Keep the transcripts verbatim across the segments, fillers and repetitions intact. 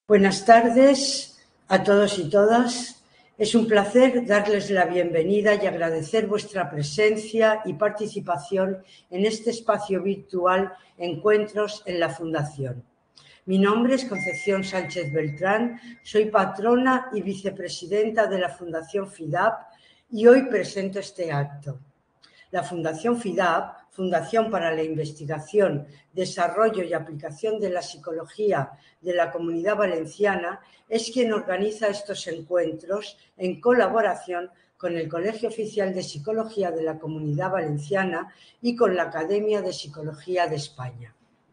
Buenas tardes a todos y todas. Es un placer darles la bienvenida y agradecer vuestra presencia y participación en este espacio virtual Encuentros en la Fundación. Mi nombre es Concepción Sánchez Beltrán, soy patrona y vicepresidenta de la Fundación FIDAP y hoy presento este acto. La Fundación FIDAP, Fundación para la Investigación, Desarrollo y Aplicación de la Psicología de la Comunidad Valenciana, es quien organiza estos encuentros en colaboración con el Colegio Oficial de Psicología de la Comunidad Valenciana y con la Academia de Psicología de España.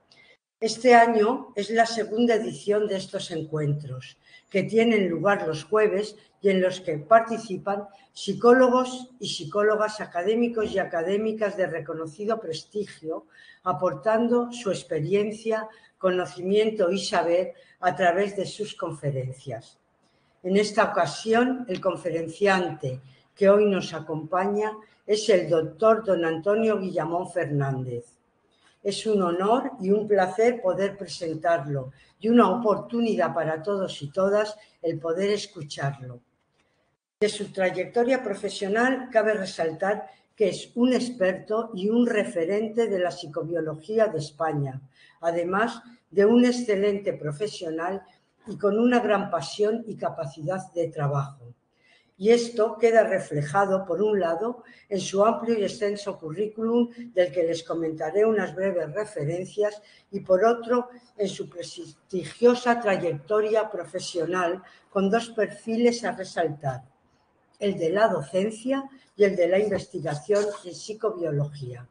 Este año es la segunda edición de estos encuentros, que tienen lugar los jueves y en los que participan psicólogos y psicólogas académicos y académicas de reconocido prestigio, aportando su experiencia, conocimiento y saber a través de sus conferencias. En esta ocasión, el conferenciante que hoy nos acompaña es el doctor don Antonio Guillamón Fernández. Es un honor y un placer poder presentarlo y una oportunidad para todos y todas el poder escucharlo. De su trayectoria profesional cabe resaltar que es un experto y un referente de la psicobiología de España, además de un excelente profesional y con una gran pasión y capacidad de trabajo. Y esto queda reflejado, por un lado, en su amplio y extenso currículum, del que les comentaré unas breves referencias, y por otro, en su prestigiosa trayectoria profesional, con dos perfiles a resaltar: el de la docencia y el de la investigación en psicobiología.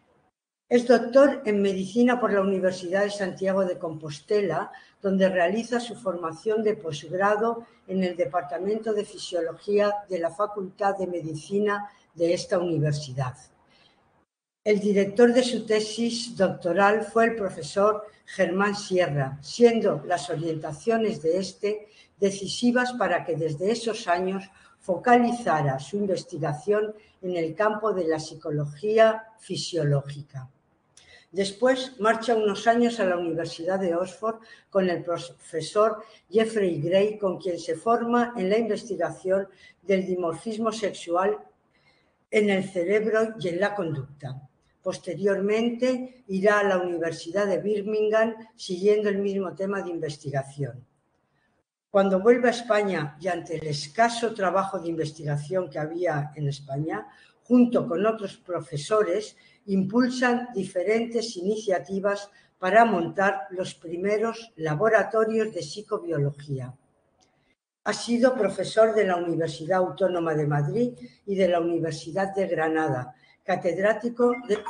Es doctor en Medicina por la Universidad de Santiago de Compostela, donde realiza su formación de posgrado en el Departamento de Fisiología de la Facultad de Medicina de esta universidad. El director de su tesis doctoral fue el profesor Germán Sierra, siendo las orientaciones de este decisivas para que desde esos años focalizara su investigación en el campo de la psicología fisiológica. Después marcha unos años a la Universidad de Oxford con el profesor Jeffrey Gray, con quien se forma en la investigación del dimorfismo sexual en el cerebro y en la conducta. Posteriormente irá a la Universidad de Birmingham siguiendo el mismo tema de investigación. Cuando vuelve a España y ante el escaso trabajo de investigación que había en España, junto con otros profesores, impulsan diferentes iniciativas para montar los primeros laboratorios de psicobiología. Ha sido profesor de la Universidad Autónoma de Madrid y de la Universidad de Granada, catedrático de,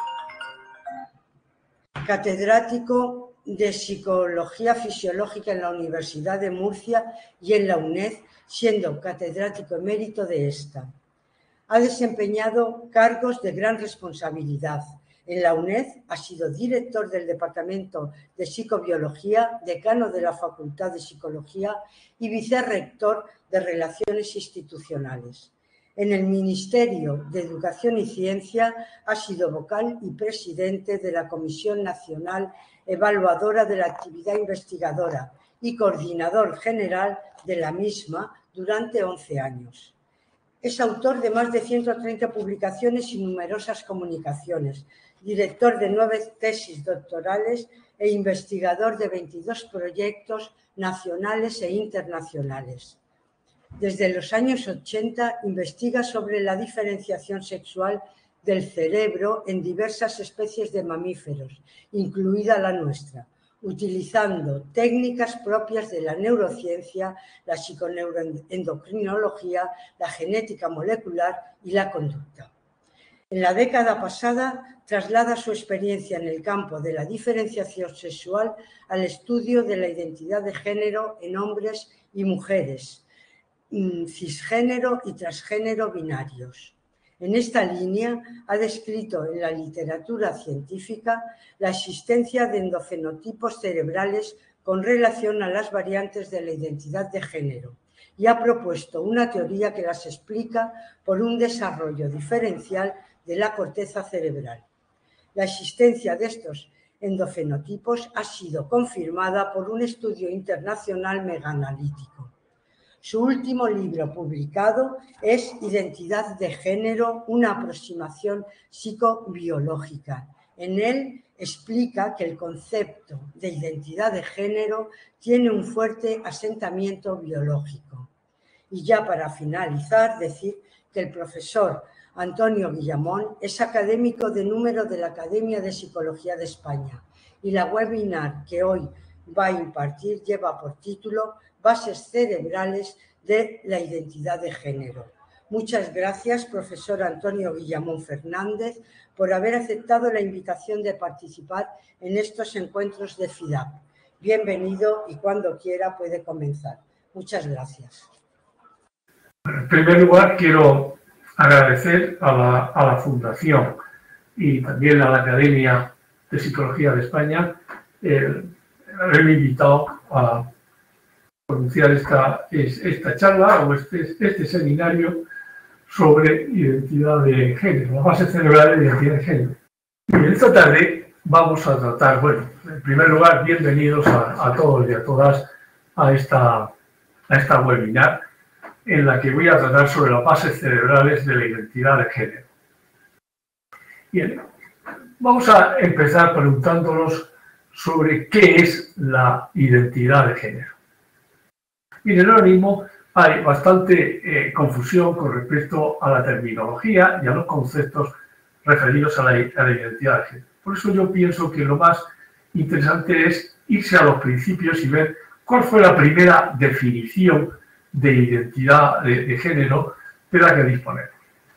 catedrático de Psicología Fisiológica en la Universidad de Murcia y en la UNED, siendo catedrático emérito de esta. Ha desempeñado cargos de gran responsabilidad. En la UNED ha sido director del Departamento de Psicobiología, decano de la Facultad de Psicología y vicerrector de Relaciones Institucionales. En el Ministerio de Educación y Ciencia ha sido vocal y presidente de la Comisión Nacional Evaluadora de la Actividad Investigadora y coordinador general de la misma durante once años. Es autor de más de ciento treinta publicaciones y numerosas comunicaciones, director de nueve tesis doctorales e investigador de veintidós proyectos nacionales e internacionales. Desde los años ochenta investiga sobre la diferenciación sexual del cerebro en diversas especies de mamíferos, incluida la nuestra, utilizando técnicas propias de la neurociencia, la psiconeuroendocrinología, la genética molecular y la conducta. En la década pasada traslada su experiencia en el campo de la diferenciación sexual al estudio de la identidad de género en hombres y mujeres, cisgénero y transgénero binarios. En esta línea ha descrito en la literatura científica la existencia de endofenotipos cerebrales con relación a las variantes de la identidad de género y ha propuesto una teoría que las explica por un desarrollo diferencial de la corteza cerebral. La existencia de estos endofenotipos ha sido confirmada por un estudio internacional megaanalítico. Su último libro publicado es Identidad de género, una aproximación psicobiológica. En él explica que el concepto de identidad de género tiene un fuerte asentamiento biológico. Y ya para finalizar, decir que el profesor Antonio Guillamón es académico de número de la Academia de Psicología de España y la webinar que hoy va a impartir lleva por título Bases cerebrales de la identidad de género. Muchas gracias, profesor Antonio Guillamón Fernández, por haber aceptado la invitación de participar en estos encuentros de FIDAP. Bienvenido y cuando quiera puede comenzar. Muchas gracias. En primer lugar, quiero agradecer a la, a la Fundación y también a la Academia de Psicología de España el haberme invitado a pronunciar esta, esta charla o este, este seminario sobre identidad de género, la base cerebral de identidad de género. Y esta tarde vamos a tratar, bueno, en primer lugar, bienvenidos a, a todos y a todas a esta, a esta webinar en la que voy a tratar sobre las bases cerebrales de la identidad de género. Bien, vamos a empezar preguntándonos sobre qué es la identidad de género. Miren, ahora mismo hay bastante eh, confusión con respecto a la terminología y a los conceptos referidos a la, a la identidad de género. Por eso yo pienso que lo más interesante es irse a los principios y ver cuál fue la primera definición de identidad de, de género de la que disponemos.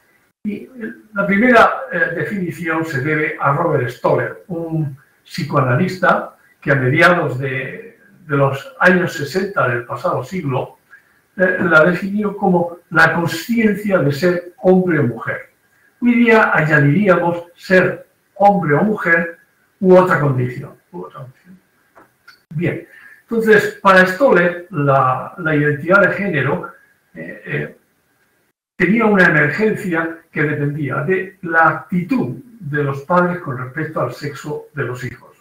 Y la primera eh, definición se debe a Robert Stoller, un psicoanalista que a mediados de, de los años sesenta del pasado siglo eh, la definió como la conciencia de ser hombre o mujer. Hoy día añadiríamos ser hombre o mujer u otra condición. U otra condición. Bien, entonces para Stoller la, la identidad de género eh, eh, tenía una emergencia que dependía de la actitud de los padres con respecto al sexo de los hijos,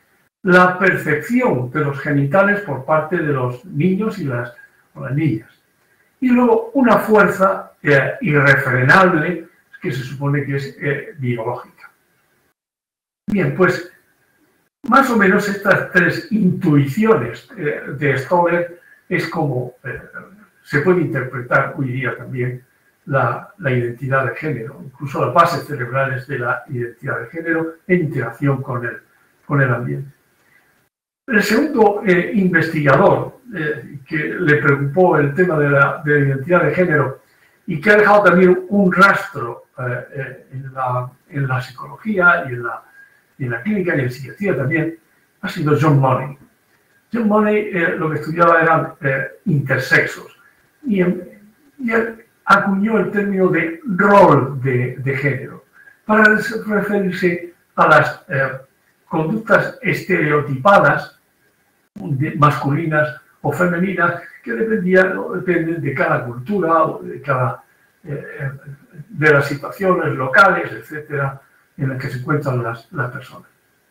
la percepción de los genitales por parte de los niños y las, o las niñas, y luego una fuerza eh, irrefrenable que se supone que es eh, biológica. Bien, pues más o menos estas tres intuiciones eh, de Stoller es como eh, se puede interpretar hoy día también La, la identidad de género, incluso las bases cerebrales de la identidad de género en interacción con el, con el ambiente. El segundo eh, investigador eh, que le preocupó el tema de la, de la identidad de género y que ha dejado también un rastro eh, eh, en, la, en la psicología y en la, y en la clínica y en psiquiatría también, ha sido John Money. John Money eh, lo que estudiaba eran eh, intersexos y, y el, acuñó el término de rol de, de género para referirse a las eh, conductas estereotipadas de, masculinas o femeninas que dependían o dependen de cada cultura o de cada eh, de las situaciones locales, etcétera, en las que se encuentran las, las personas.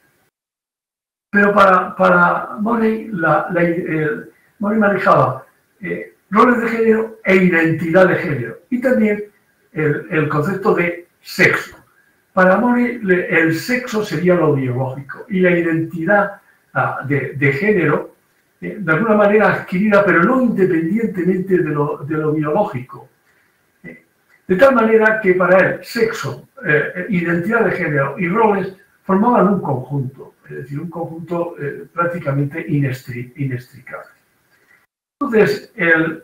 Pero para, para Money, la, la, el, Money manejaba eh, roles de género e identidad de género, y también el, el concepto de sexo. Para Money, el sexo sería lo biológico y la identidad uh, de, de género, eh, de alguna manera adquirida, pero no independientemente de lo, de lo biológico. Eh, de tal manera que para él, sexo, eh, identidad de género y roles formaban un conjunto, es decir, un conjunto eh, prácticamente inestri, inextricable. Entonces, el,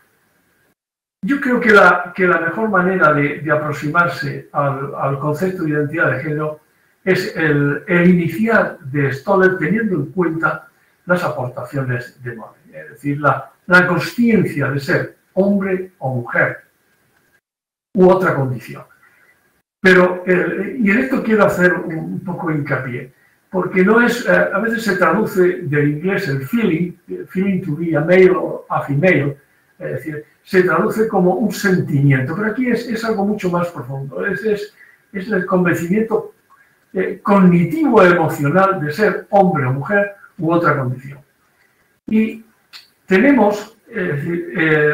yo creo que la, que la mejor manera de, de aproximarse al, al concepto de identidad de género es el, el inicial de Stoller teniendo en cuenta las aportaciones de Money, es decir, la, la consciencia de ser hombre o mujer u otra condición. Pero, el, y en esto quiero hacer un, un poco hincapié, porque no es, eh, a veces se traduce del inglés el feeling, feeling to be a male o a female, es decir, se traduce como un sentimiento, pero aquí es, es algo mucho más profundo, es, es, es el convencimiento eh, cognitivo-emocional de ser hombre o mujer u otra condición. Y tenemos eh, eh,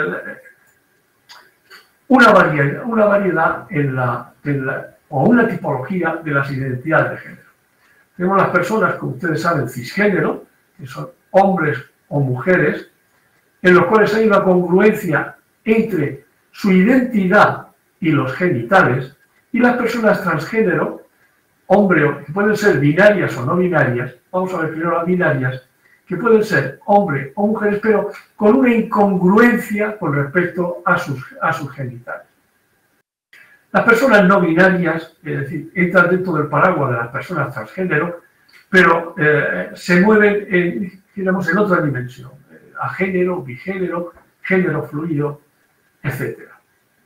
una variedad, una variedad en la, en la, o una tipología de las identidades de género. Tenemos las personas, como ustedes saben, cisgénero, que son hombres o mujeres, en los cuales hay una congruencia entre su identidad y los genitales, y las personas transgénero, hombre, que pueden ser binarias o no binarias, vamos a ver primero las binarias, que pueden ser hombre o mujeres, pero con una incongruencia con respecto a sus, a sus genitales. Las personas no binarias, es decir, entran dentro del paraguas de las personas transgénero, pero eh, se mueven en, digamos, en otra dimensión, eh, a género, bigénero, género fluido, etcétera.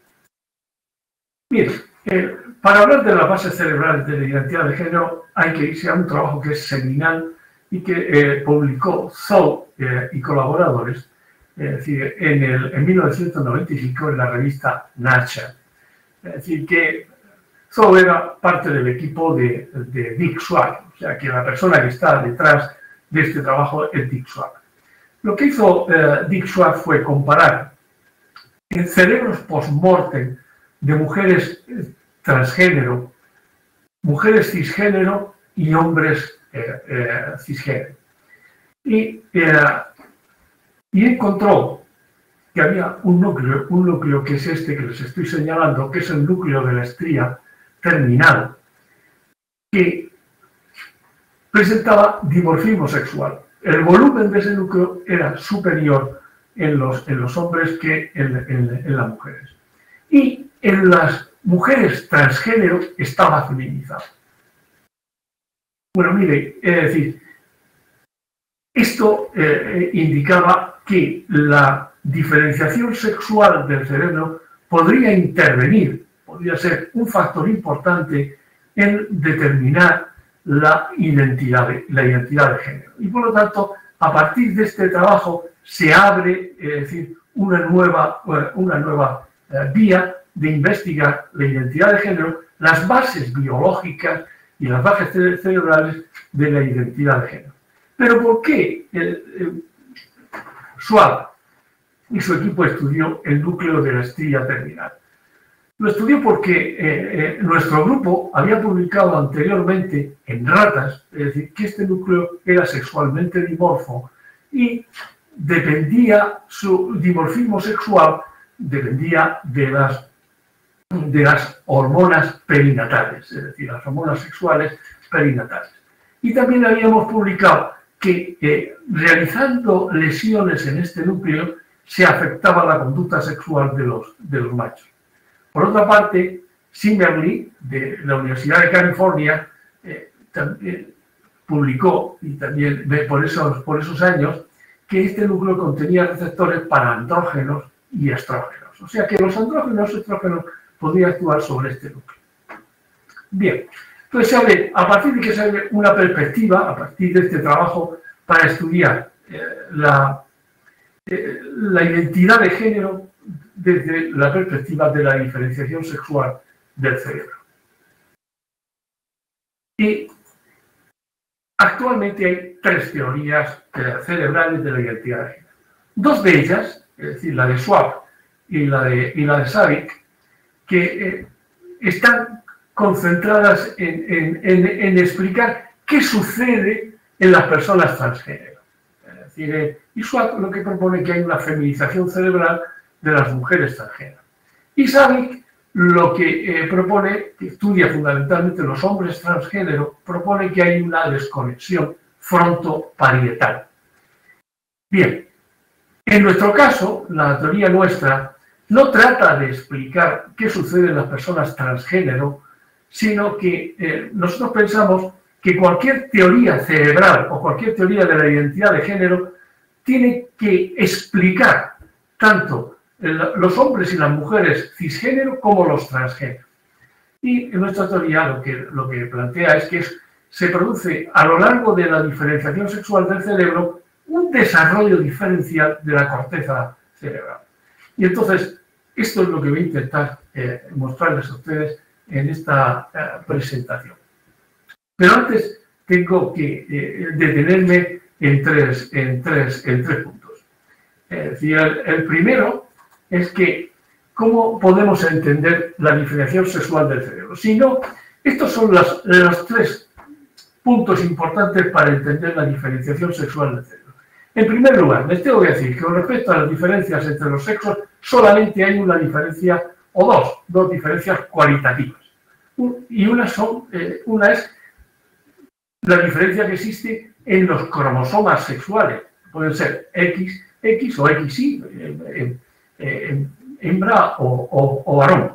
Bien, eh, para hablar de las bases cerebrales de la identidad de género hay que irse a un trabajo que es seminal y que eh, publicó Zhou eh, y colaboradores, es decir, en, el, en mil novecientos noventa y cinco en la revista Nature. Es decir, que Zhou era parte del equipo de, de Dick Schwartz, o sea, que la persona que está detrás de este trabajo es Dick Schwartz. Lo que hizo eh, Dick Schwartz fue comparar en cerebros post-mortem de mujeres transgénero, mujeres cisgénero y hombres eh, eh, cisgénero. Y, eh, y encontró que había un núcleo, un núcleo que es este que les estoy señalando, que es el núcleo de la estría terminal, que presentaba dimorfismo sexual. El volumen de ese núcleo era superior en los, en los hombres que en, en, en las mujeres. Y en las mujeres transgénero estaba feminizado. Bueno, mire, es decir, esto eh, indicaba que la diferenciación sexual del cerebro podría intervenir, podría ser un factor importante en determinar la identidad de, la identidad de género. Y por lo tanto, a partir de este trabajo se abre, es decir, una nueva, una nueva eh, vía de investigar la identidad de género, las bases biológicas y las bases cerebrales de la identidad de género. Pero ¿por qué eh, eh, Schwartz y su equipo estudió el núcleo de la estría terminal? Lo estudió porque eh, eh, nuestro grupo había publicado anteriormente en ratas, es decir, que este núcleo era sexualmente dimorfo y dependía, su dimorfismo sexual dependía de las, de las hormonas perinatales, es decir, las hormonas sexuales perinatales. Y también habíamos publicado que eh, realizando lesiones en este núcleo se afectaba la conducta sexual de los, de los machos. Por otra parte, Zimmerli, de la Universidad de California, eh, también publicó, y también por esos, por esos años, que este núcleo contenía receptores para andrógenos y estrógenos. O sea que los andrógenos y estrógenos podrían actuar sobre este núcleo. Bien, entonces se abre, a partir de que se abre una perspectiva, a partir de este trabajo, para estudiar eh, la, eh, la identidad de género desde la perspectiva de la diferenciación sexual del cerebro. Y actualmente hay tres teorías eh, cerebrales de la identidad de género. Dos de ellas, es decir, la de Schwartz y la de, y la de Savic, que eh, están concentradas en, en, en, en explicar qué sucede en las personas transgénero. Es decir, eh, y Schwartz lo que propone es que hay una feminización cerebral de las mujeres transgénero. Y Savic lo que eh, propone, que estudia fundamentalmente los hombres transgénero, propone que hay una desconexión frontoparietal. Bien, en nuestro caso, la teoría nuestra no trata de explicar qué sucede en las personas transgénero, sino que eh, nosotros pensamos que cualquier teoría cerebral o cualquier teoría de la identidad de género tiene que explicar tanto los hombres y las mujeres cisgénero como los transgénero. Y en nuestra teoría lo que, lo que plantea es que es, se produce a lo largo de la diferenciación sexual del cerebro un desarrollo diferencial de la corteza cerebral. Y entonces, esto es lo que voy a intentar eh, mostrarles a ustedes en esta eh, presentación. Pero antes tengo que eh, detenerme en tres, en, tres, en tres puntos. Es decir, el, el primero es que ¿cómo podemos entender la diferenciación sexual del cerebro? Si no, estos son las, los tres puntos importantes para entender la diferenciación sexual del cerebro. En primer lugar, les tengo que decir que con respecto a las diferencias entre los sexos, solamente hay una diferencia, o dos, dos diferencias cualitativas. Y una, son, eh, una es la diferencia que existe en los cromosomas sexuales. Pueden ser X, X o X Y, eh, eh, hembra o, o, o varón.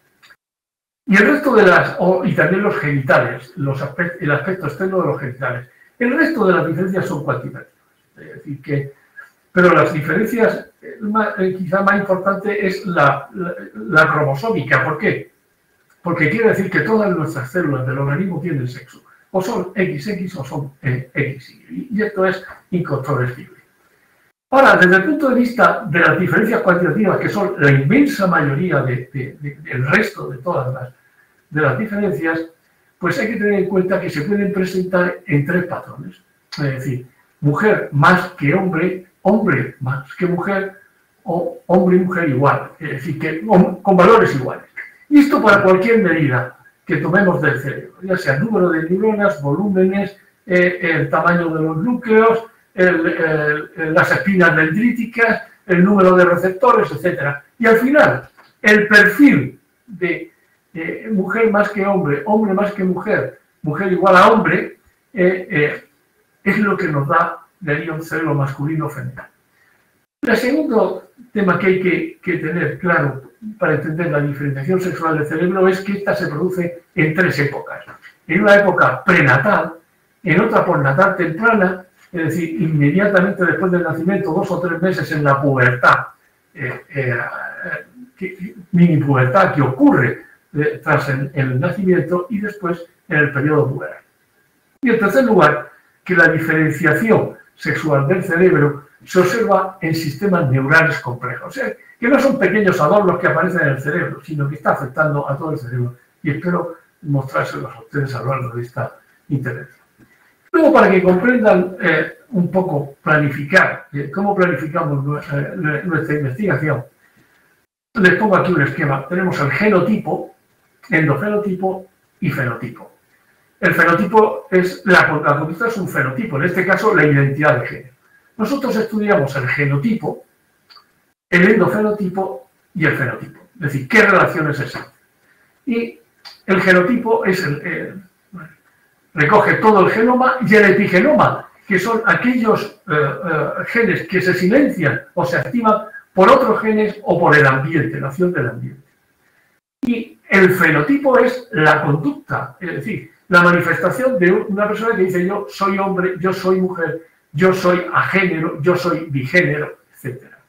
Y el resto de las, o, y también los genitales, los aspect, el aspecto externo de los genitales. El resto de las diferencias son cuantitativas. Es decir, que, pero las diferencias, más, quizá más importante es la, la, la cromosómica. ¿Por qué? Porque quiere decir que todas nuestras células del organismo tienen sexo. O son X X o son eh, X Y. Y esto es incontrovertible. Ahora, desde el punto de vista de las diferencias cuantitativas, que son la inmensa mayoría de, de, de, del resto de todas las, de las diferencias, pues hay que tener en cuenta que se pueden presentar en tres patrones. Es decir, mujer más que hombre, hombre más que mujer, o hombre y mujer igual. Es decir, que con valores iguales. Y esto para cualquier medida que tomemos del cerebro, ya sea el número de neuronas, volúmenes, eh, el tamaño de los núcleos, El, el, las espinas dendríticas, el número de receptores, etcétera. Y al final, el perfil de eh, mujer más que hombre, hombre más que mujer, mujer igual a hombre, eh, eh, es lo que nos da de un cerebro masculino o femenino. El segundo tema que hay que, que tener claro para entender la diferenciación sexual del cerebro es que esta se produce en tres épocas. En una época prenatal, en otra postnatal temprana, es decir, inmediatamente después del nacimiento, dos o tres meses en la pubertad, eh, eh, que, mini pubertad que ocurre eh, tras el, el nacimiento y después en el periodo puberal. Y en tercer lugar, que la diferenciación sexual del cerebro se observa en sistemas neurales complejos, o sea, que no son pequeños adornos que aparecen en el cerebro, sino que está afectando a todo el cerebro. Y espero mostrárselos a ustedes a lo largo de esta intervención. Luego, para que comprendan eh, un poco planificar, eh, cómo planificamos nuestra, nuestra investigación, les pongo aquí un esquema. Tenemos el genotipo, endofenotipo y fenotipo. El fenotipo es, la, la conducta es un fenotipo, en este caso la identidad de género. Nosotros estudiamos el genotipo, el endofenotipo y el fenotipo. Es decir, qué relaciones existen. Y el genotipo es el... el recoge todo el genoma y el epigenoma, que son aquellos eh, eh, genes que se silencian o se activan por otros genes o por el ambiente, la acción del ambiente. Y el fenotipo es la conducta, es decir, la manifestación de una persona que dice yo soy hombre, yo soy mujer, yo soy agénero, yo soy bigénero, etcétera.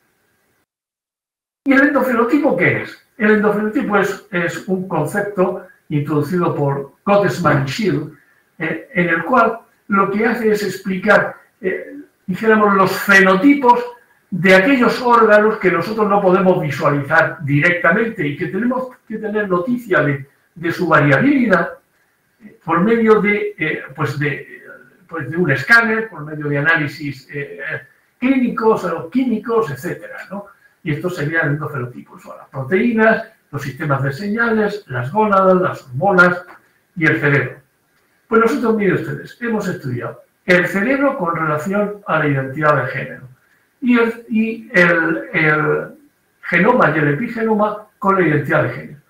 ¿Y el endofenotipo qué es? El endofenotipo es, es un concepto introducido por Gottesman y Schill, Eh, en el cual lo que hace es explicar, eh, dijéramos, los fenotipos de aquellos órganos que nosotros no podemos visualizar directamente y que tenemos que tener noticia de, de su variabilidad eh, por medio de, eh, pues de, pues de un escáner, por medio de análisis eh, clínicos o químicos, etcétera, ¿no? Y estos serían los fenotipos, son las proteínas, los sistemas de señales, las gónadas, las hormonas y el cerebro. Pues nosotros, miren ustedes, hemos estudiado el cerebro con relación a la identidad de género y el, y el, el genoma y el epigenoma con la identidad de género.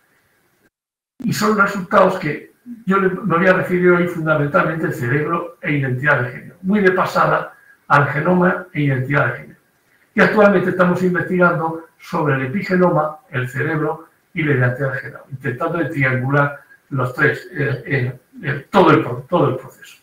Y son resultados que yo me voy a referir hoy fundamentalmente al cerebro e identidad de género, muy de pasada al genoma e identidad de género. Y actualmente estamos investigando sobre el epigenoma, el cerebro y la identidad de género, intentando triangular los tres, eh, eh, eh, todo, el, todo el proceso.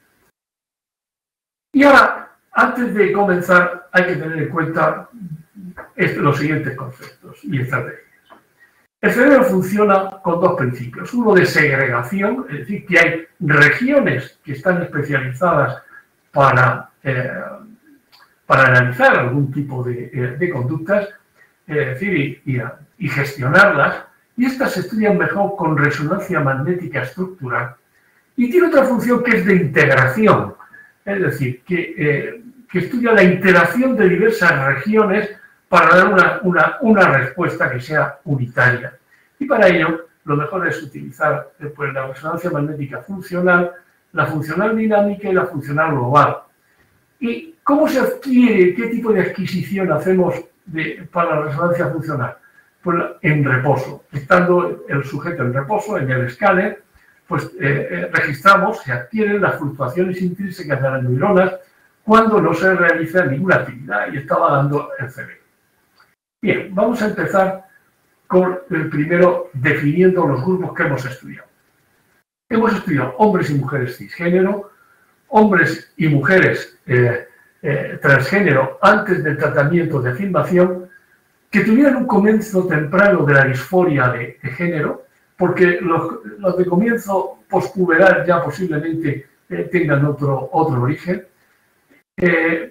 Y ahora, antes de comenzar, hay que tener en cuenta este, los siguientes conceptos y estrategias. El cerebro funciona con dos principios. Uno de segregación, es decir, que hay regiones que están especializadas para, eh, para analizar algún tipo de, de conductas, es decir, y, y, y gestionarlas. Y estas se estudian mejor con resonancia magnética estructural Y tiene otra función que es de integración, es decir, que, eh, que estudia la interacción de diversas regiones para dar una, una, una respuesta que sea unitaria. Y para ello, lo mejor es utilizar eh, pues, la resonancia magnética funcional, la funcional dinámica y la funcional global. ¿Y cómo se adquiere, qué tipo de adquisición hacemos de, para la resonancia funcional? Pues en reposo. Estando el sujeto en reposo, en el escáner, pues eh, eh, registramos, se adquieren las fluctuaciones intrínsecas de las neuronas cuando no se realiza ninguna actividad y está vagando el cerebro. Bien, vamos a empezar con el primero definiendo los grupos que hemos estudiado. Hemos estudiado hombres y mujeres cisgénero, hombres y mujeres eh, eh, transgénero antes del tratamiento de afirmación, que tuvieran un comienzo temprano de la disforia de, de género, porque los, los de comienzo pospuberal ya posiblemente eh, tengan otro, otro origen, eh,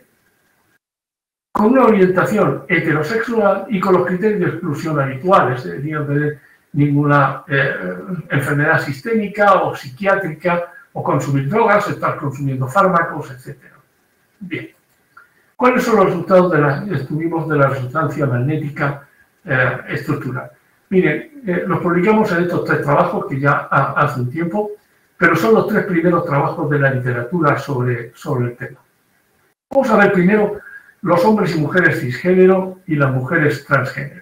con una orientación heterosexual y con los criterios de exclusión habituales, es decir, no tener ninguna eh, enfermedad sistémica o psiquiátrica, o consumir drogas, estar consumiendo fármacos, etcétera. Bien. ¿Cuáles son los resultados de la, estuvimos de la resonancia magnética eh, estructural? Miren, eh, los publicamos en estos tres trabajos que ya ha, hace un tiempo, pero son los tres primeros trabajos de la literatura sobre, sobre el tema. Vamos a ver primero los hombres y mujeres cisgénero y las mujeres transgénero.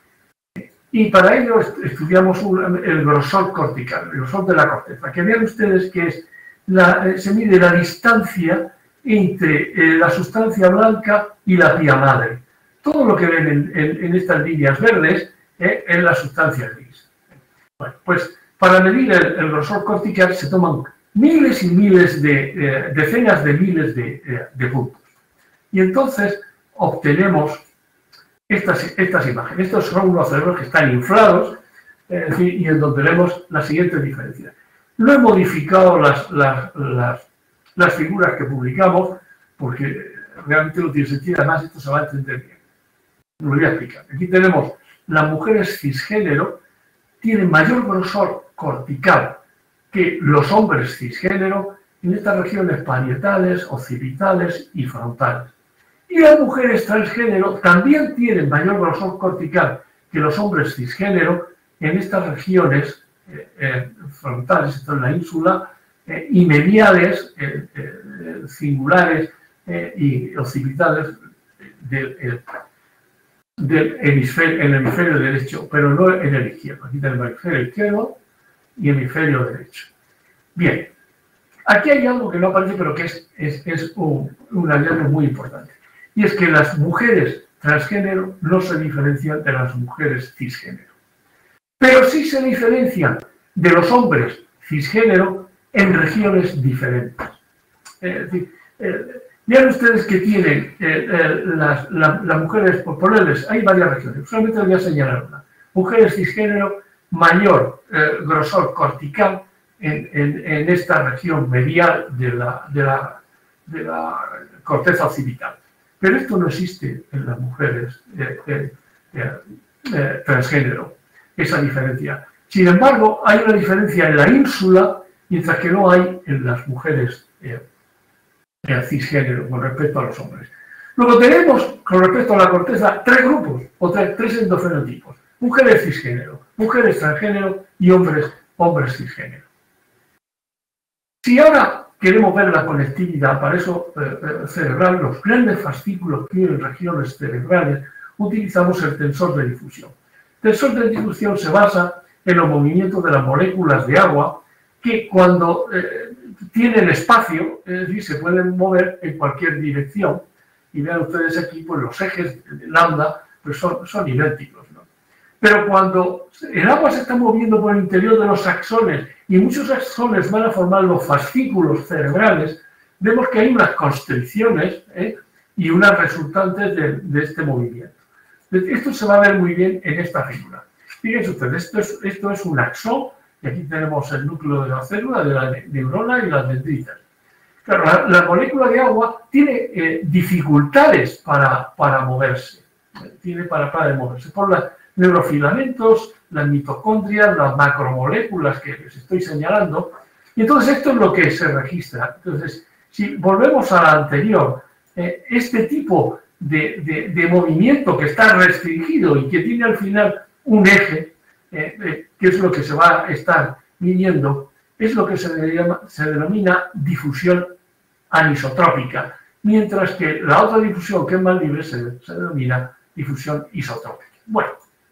Y para ello estudiamos un, el grosor cortical, el grosor de la corteza. Que vean ustedes que es la, se mide la distancia entre eh, la sustancia blanca y la pía madre. Todo lo que ven en, en, en estas líneas verdes eh, es la sustancia gris. Bueno, pues para medir el, el grosor cortical se toman miles y miles de, eh, decenas de miles de, eh, de puntos. Y entonces obtenemos estas, estas imágenes. Estos son unos cerebros que están inflados, eh, es decir, y en donde vemos las siguientes diferencias. No he modificado las, las, las, las figuras que publicamos, porque realmente no tiene sentido, además esto se va a entender bien. Lo voy a explicar. Aquí tenemos las mujeres cisgénero, tienen mayor grosor cortical que los hombres cisgénero en estas regiones parietales, occipitales y frontales. Y las mujeres transgénero también tienen mayor grosor cortical que los hombres cisgénero en estas regiones eh, eh, frontales, esto es la ínsula, eh, y mediales, eh, eh, cingulares eh, y occipitales del, eh, del hemisferio, en el hemisferio derecho, pero no en el izquierdo. Aquí tenemos el hemisferio izquierdo y hemisferio derecho. Bien, aquí hay algo que no aparece, pero que es, es, es un, un hallazgo muy importante. Y es que las mujeres transgénero no se diferencian de las mujeres cisgénero. Pero sí se diferencian de los hombres cisgénero en regiones diferentes. Es decir, eh, vean ustedes que tienen eh, eh, las, la, las mujeres, por ponerles, hay varias regiones, solamente les voy a señalar una. Mujeres cisgénero, mayor eh, grosor cortical en, en, en esta región medial de la, de la, de la corteza occipital. Pero esto no existe en las mujeres eh, eh, eh, eh, transgénero, esa diferencia. Sin embargo, hay una diferencia en la ínsula, mientras que no hay en las mujeres eh, eh, cisgénero con respecto a los hombres. Luego tenemos, con respecto a la corteza, tres grupos, o tres, tres endofenotipos. Mujeres cisgénero, mujeres transgénero y hombres, hombres cisgénero. Si ahora queremos ver la conectividad, para eso eh, cerebral, los grandes fascículos que tienen regiones cerebrales, utilizamos el tensor de difusión. El tensor de difusión se basa en los movimientos de las moléculas de agua que cuando eh, tienen espacio, es decir, se pueden mover en cualquier dirección. Y vean ustedes aquí, pues los ejes de lambda pues son, son idénticos, ¿no? Pero cuando el agua se está moviendo por el interior de los axones y muchos axones van a formar los fascículos cerebrales, vemos que hay unas constricciones ¿eh? y unas resultantes de, de este movimiento. Esto se va a ver muy bien en esta figura. Fíjense ustedes, esto es, esto es un axón, y aquí tenemos el núcleo de la célula, de la neurona y las dendritas. Claro, la, la molécula de agua tiene eh, dificultades para, para moverse, tiene para, para moverse por los neurofilamentos, las mitocondrias, las macromoléculas que les estoy señalando, Y entonces esto es lo que se registra. Entonces, si volvemos a la anterior, eh, este tipo de, de, de movimiento que está restringido y que tiene al final un eje, eh, eh, que es lo que se va a estar midiendo, es lo que se, llama, se denomina difusión anisotrópica, mientras que la otra difusión, que es más libre, se, se denomina difusión isotrópica. Bueno,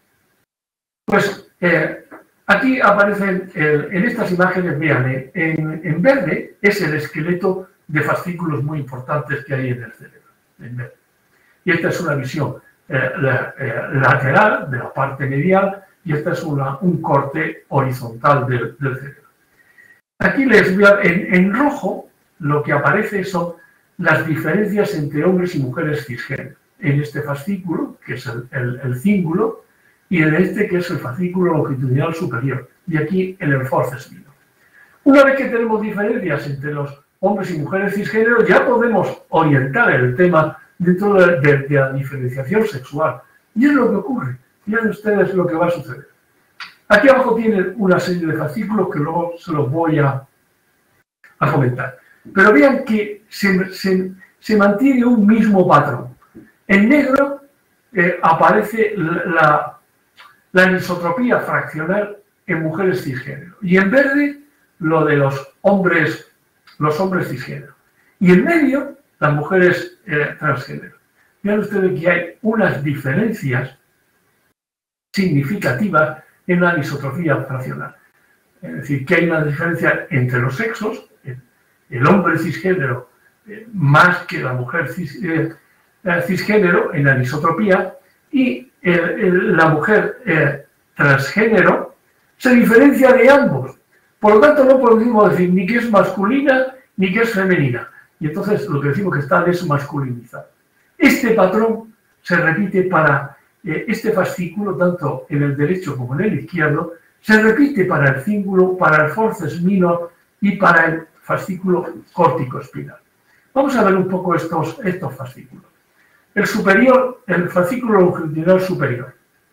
pues eh, aquí aparecen, eh, en estas imágenes, vean, en, en verde es el esqueleto de fascículos muy importantes que hay en el cerebro, en verde. Y esta es una visión eh, la, eh, lateral de la parte medial y esta es una, un corte horizontal del, del cerebro. Aquí les voy a, en, en rojo lo que aparece son las diferencias entre hombres y mujeres cisgénero. En este fascículo, que es el, el, el cíngulo, y en este, que es el fascículo longitudinal superior. Y aquí en el forceps minor. Una vez que tenemos diferencias entre los hombres y mujeres cisgénero, ya podemos orientar el tema dentro de, de, de la diferenciación sexual. Y es lo que ocurre. Miren ustedes lo que va a suceder. Aquí abajo tienen una serie de fascículos que luego se los voy a, a comentar. Pero vean que se, se, se mantiene un mismo patrón. En negro eh, aparece la, la anisotropía fraccional en mujeres cisgénero. Y en verde lo de los hombres, los hombres cisgénero. Y en medio las mujeres eh, transgénero. Vean ustedes que hay unas diferencias significativas en la anisotropía fraccional. Es decir, que hay una diferencia entre los sexos, el hombre cisgénero eh, más que la mujer cis, eh, cisgénero en anisotropía, y el, el, la mujer eh, transgénero se diferencia de ambos. Por lo tanto, no podemos decir ni que es masculina ni que es femenina. Y entonces lo que decimos que está desmasculinizado. Este patrón se repite para eh, este fascículo, tanto en el derecho como en el izquierdo, se repite para el cíngulo, para el forceps minor y para el fascículo córtico-espinal. Vamos a ver un poco estos, estos fascículos. El superior, el fascículo longitudinal superior,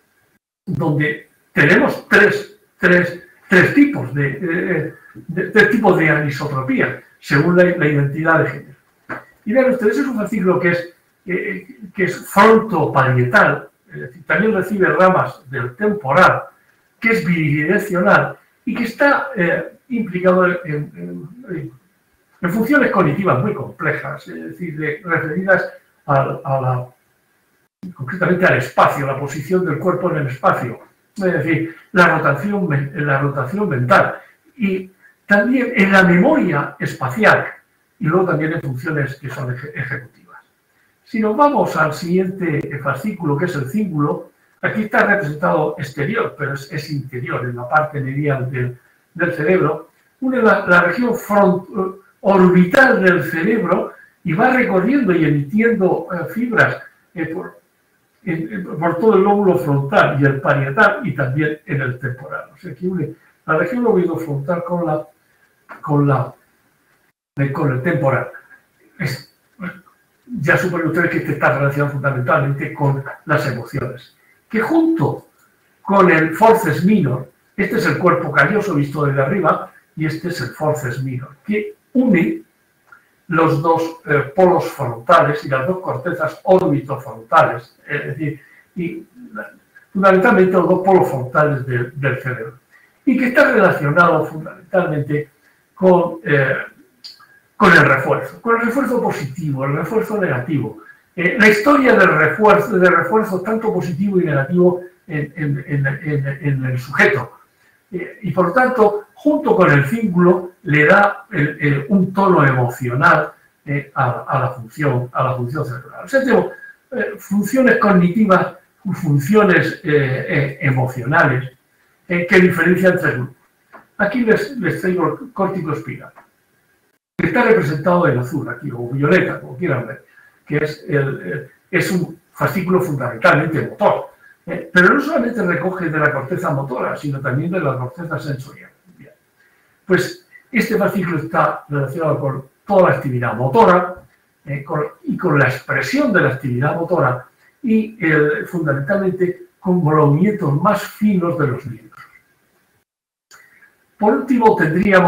donde tenemos tres, tres, tres tipos de, de, de, tres tipos de anisotropía, según la, la identidad de género. Y vean ustedes, es un fascículo que es, eh, que es frontoparietal, es decir, también recibe ramas del temporal, que es bidireccional y que está eh, implicado en, en, en funciones cognitivas muy complejas, es decir, de, referidas a, a la, concretamente al espacio, la posición del cuerpo en el espacio, es decir, la rotación, la rotación mental y también en la memoria espacial y luego también en funciones que son ejecutivas. Si nos vamos al siguiente fascículo, que es el cíngulo, aquí está representado exterior, pero es, es interior, en la parte medial del, del cerebro, une la, la región front, orbital del cerebro y va recorriendo y emitiendo eh, fibras eh, por, en, por todo el lóbulo frontal y el parietal y también en el temporal. O sea, que une la región lobulofrontal con la con la eh, con el temporal. Es, ya suponen ustedes que este está relacionado fundamentalmente con las emociones. Que junto con el forceps minor, este es el cuerpo calloso visto desde arriba y este es el forceps minor, que une los dos eh, polos frontales y las dos cortezas órbitofrontales, es decir, y fundamentalmente los dos polos frontales de, del cerebro, y que está relacionado fundamentalmente con, eh, con el refuerzo, con el refuerzo positivo, el refuerzo negativo. Eh, la historia del refuerzo, del refuerzo tanto positivo y negativo en, en, en, en, en el sujeto. Eh, y por tanto, junto con el cíngulo, le da el, el, un tono emocional eh, a, a, la función, a la función cerebral. O sea, tengo eh, funciones cognitivas, funciones eh, eh, emocionales eh, que diferencian tres grupos. Aquí les, les traigo el córtico espinal, que está representado en azul, aquí, o violeta, como quieran ver, que es, el, es un fascículo fundamentalmente motor. Eh, pero no solamente recoge de la corteza motora, sino también de la corteza sensorial. Bien. Pues este fascículo está relacionado con toda la actividad motora eh, con, y con la expresión de la actividad motora y el, fundamentalmente con movimientos más finos de los miembros. Por último, tendríamos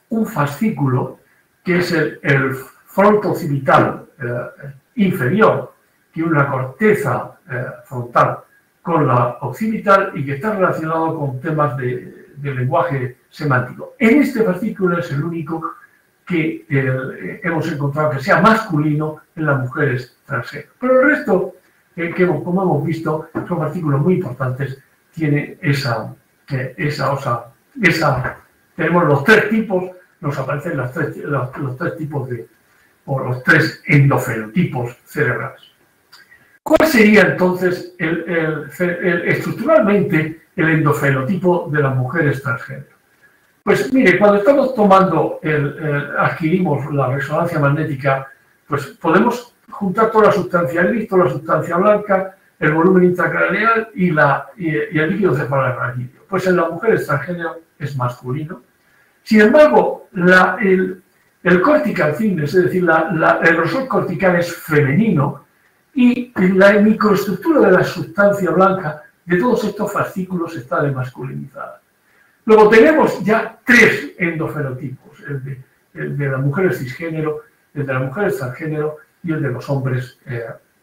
un fascículo que es el, el fronto occipital eh, inferior, que tiene una corteza eh, frontal con la occipital y que está relacionado con temas de, de lenguaje semántico. En este fascículo es el único que eh, hemos encontrado que sea masculino en las mujeres transgénero. Pero el resto, eh, que como hemos visto, son fascículos muy importantes, tiene esa, eh, esa, o sea, esa, tenemos los tres tipos, nos aparecen las tres, los, los tres tipos de, o los tres endofenotipos cerebrales. ¿Cuál sería entonces el, el, el, estructuralmente el endofenotipo de las mujeres transgénero? Pues mire, cuando estamos tomando, el, el, adquirimos la resonancia magnética, pues podemos juntar toda la sustancia gris, toda la sustancia blanca, el volumen intracraneal y, la, y, y el líquido cefalorraquídeo. Pues en las mujeres transgénero es masculino. Sin embargo, la, el, el cortical thickness, es decir, la, la, el grosor cortical es femenino y la microestructura de la sustancia blanca de todos estos fascículos está demasculinizada. Luego tenemos ya tres endofenotipos, el de, el de las mujeres cisgénero, el de las mujeres transgénero y el de los hombres eh,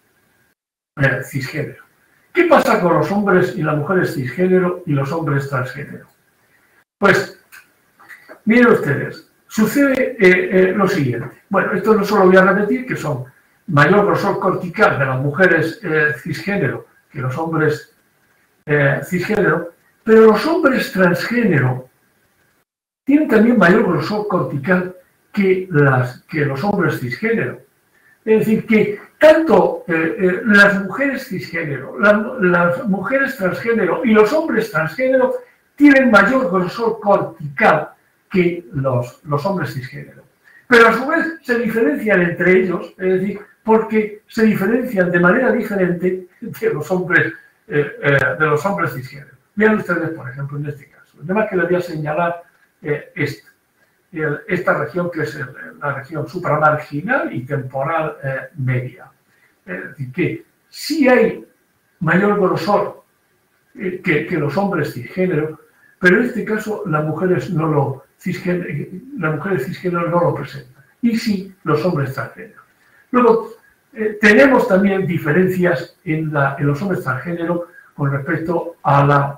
eh, cisgénero. ¿Qué pasa con los hombres y las mujeres cisgénero y los hombres transgénero? Pues, miren ustedes, sucede eh, eh, lo siguiente. Bueno, esto no solo voy a repetir, que son mayor grosor cortical de las mujeres eh, cisgénero que los hombres eh, cisgénero, pero los hombres transgénero tienen también mayor grosor cortical que, las, que los hombres cisgénero. Es decir, que tanto eh, eh, las mujeres cisgénero, la, las mujeres transgénero y los hombres transgénero tienen mayor grosor cortical que los, los hombres cisgénero. Pero a su vez se diferencian entre ellos, es decir, porque se diferencian de manera diferente de los hombres, eh, eh, de los hombres cisgénero. Vean ustedes, por ejemplo, en este caso. El tema que les voy a señalar eh, esta, el, esta región que es el, la región supramarginal y temporal eh, media. Es decir, que sí hay mayor grosor eh, que, que los hombres cisgénero, pero en este caso las mujeres no lo cisgénero, las mujeres cisgénero no lo presentan, y sí los hombres transgénero. Luego eh, tenemos también diferencias en, la, en los hombres transgénero con respecto a la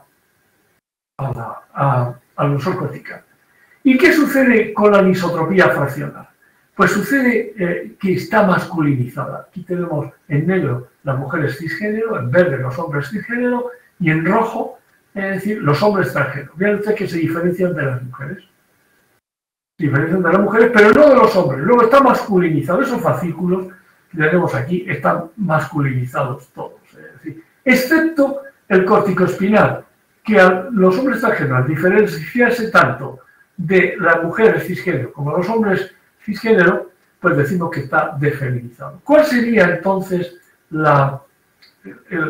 a la, a, al grosor cortical. ¿Y qué sucede con la anisotropía fraccional? Pues sucede eh, que está masculinizada. Aquí tenemos en negro las mujeres cisgénero, en verde los hombres cisgénero y en rojo, es decir, los hombres transgénero. Vean ustedes que se diferencian de las mujeres. Se diferencian de las mujeres, pero no de los hombres. Luego está masculinizado. Esos fascículos que tenemos aquí están masculinizados todos. Es decir, excepto el corticoespinal, que a los hombres transgénero, al diferenciarse tanto de las mujeres cisgénero como los hombres cisgénero, pues decimos que está defeminizado. ¿Cuál sería entonces la, el,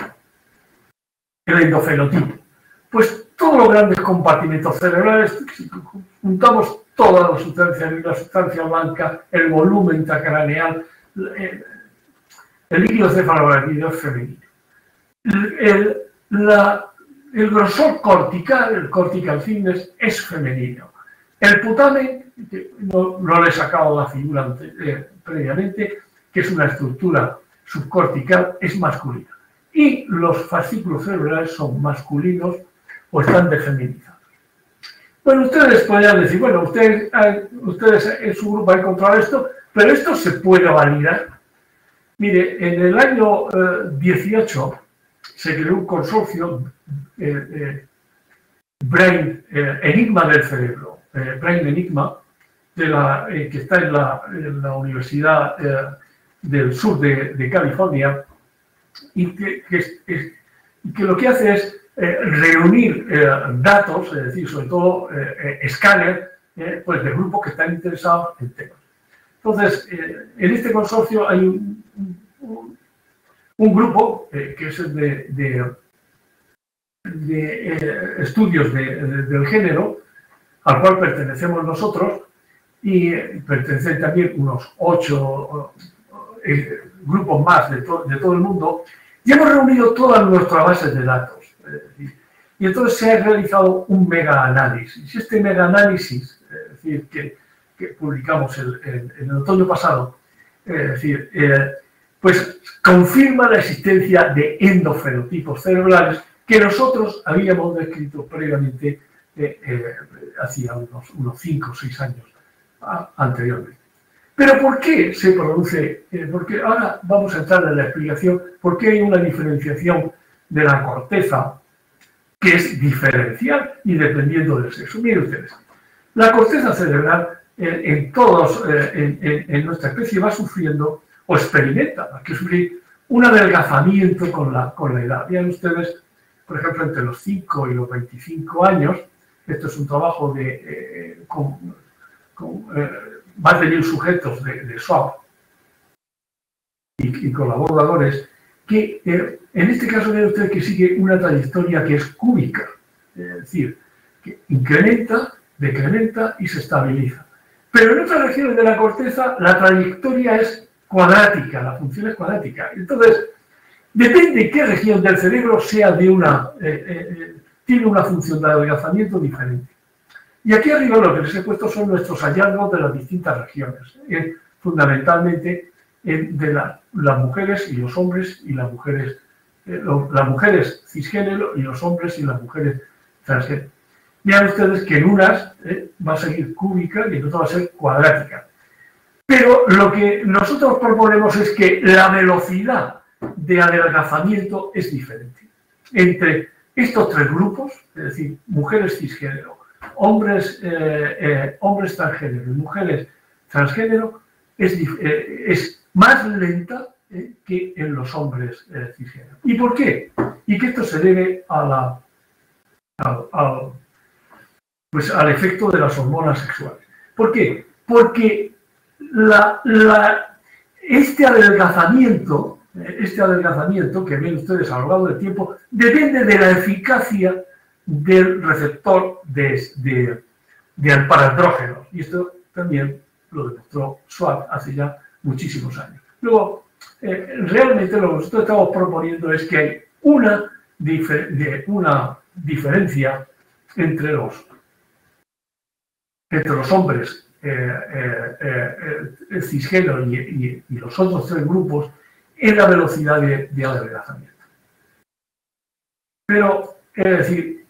el endofenotipo? Pues todos los grandes compartimentos cerebrales, si juntamos toda la sustancia, la sustancia blanca, el volumen intracraneal, el, el líquido cefalorraquídeo es femenino. El, el, la El grosor cortical, el cortical thickness, es femenino. El putamen, no, no le he sacado la figura ante, eh, previamente, que es una estructura subcortical, es masculina. Y los fascículos cerebrales son masculinos o están defeminizados. Bueno, ustedes podrían decir, bueno, ustedes, ustedes en su grupo han encontrado esto, pero esto se puede validar. Mire, en el año eh, dieciocho se creó un consorcio, eh, eh, Brain eh, Enigma del cerebro, eh, Brain Enigma, de la, eh, que está en la, en la Universidad eh, del Sur de, de California, y que, que, es, es, que lo que hace es eh, reunir eh, datos, es decir, sobre todo eh, eh, escáner, eh, pues de grupos que están interesados en temas. Entonces, eh, en este consorcio hay un, un, un grupo eh, que es el de, de, de eh, estudios de, de, del género, al cual pertenecemos nosotros, y eh, pertenecen también unos ocho eh, grupos más de, to, de todo el mundo, y hemos reunido todas nuestras bases de datos. Eh, y, y entonces se ha realizado un mega análisis. Y este mega análisis, eh, decir, que, que publicamos el, el, en el otoño pasado, es decir, eh, pues confirma la existencia de endofenotipos cerebrales que nosotros habíamos descrito previamente eh, eh, hacía unos, unos cinco o seis años a, anteriormente. Pero ¿por qué se produce? Eh, porque ahora vamos a entrar en la explicación por qué hay una diferenciación de la corteza que es diferencial y dependiendo del sexo. Miren ustedes, la corteza cerebral eh, en todos, eh, en, en, en nuestra especie va sufriendo o experimenta, hay que sufrir un adelgazamiento con la, con la edad. Vean ustedes, por ejemplo, entre los cinco y los veinticinco años, esto es un trabajo de, eh, con, con eh, más de mil sujetos de, de S W A P y, y colaboradores, que eh, en este caso ven ustedes que sigue una trayectoria que es cúbica, es decir, que incrementa, decrementa y se estabiliza. Pero en otras regiones de la corteza la trayectoria es cuadrática, la función es cuadrática. Entonces, depende qué región del cerebro sea de una, eh, eh, tiene una función de adelgazamiento diferente. Y aquí arriba lo que les he puesto son nuestros hallazgos de las distintas regiones, eh, fundamentalmente eh, de la, las mujeres y los hombres y las mujeres, eh, lo, las mujeres cisgénero y los hombres y las mujeres transgénero. Vean ustedes que en unas eh, va a seguir cúbica y en otras va a ser cuadrática. Pero lo que nosotros proponemos es que la velocidad de adelgazamiento es diferente. Entre estos tres grupos, es decir, mujeres cisgénero, hombres, eh, eh, hombres transgénero y mujeres transgénero, es, eh, es más lenta eh, que en los hombres eh, cisgénero. ¿Y por qué? Y que esto se debe a la, a, a, pues al efecto de las hormonas sexuales. ¿Por qué? Porque la, la, este adelgazamiento, este adelgazamiento que ven ustedes a lo largo del tiempo, depende de la eficacia del receptor de, de, de para andrógenos. Y esto también lo demostró S W A P hace ya muchísimos años. Luego, eh, realmente lo que nosotros estamos proponiendo es que hay una, difer de, una diferencia entre los, entre los hombres eh, eh, eh, cisgénero y, y, y los otros tres grupos en la velocidad de, de adelgazamiento. Pero, es decir,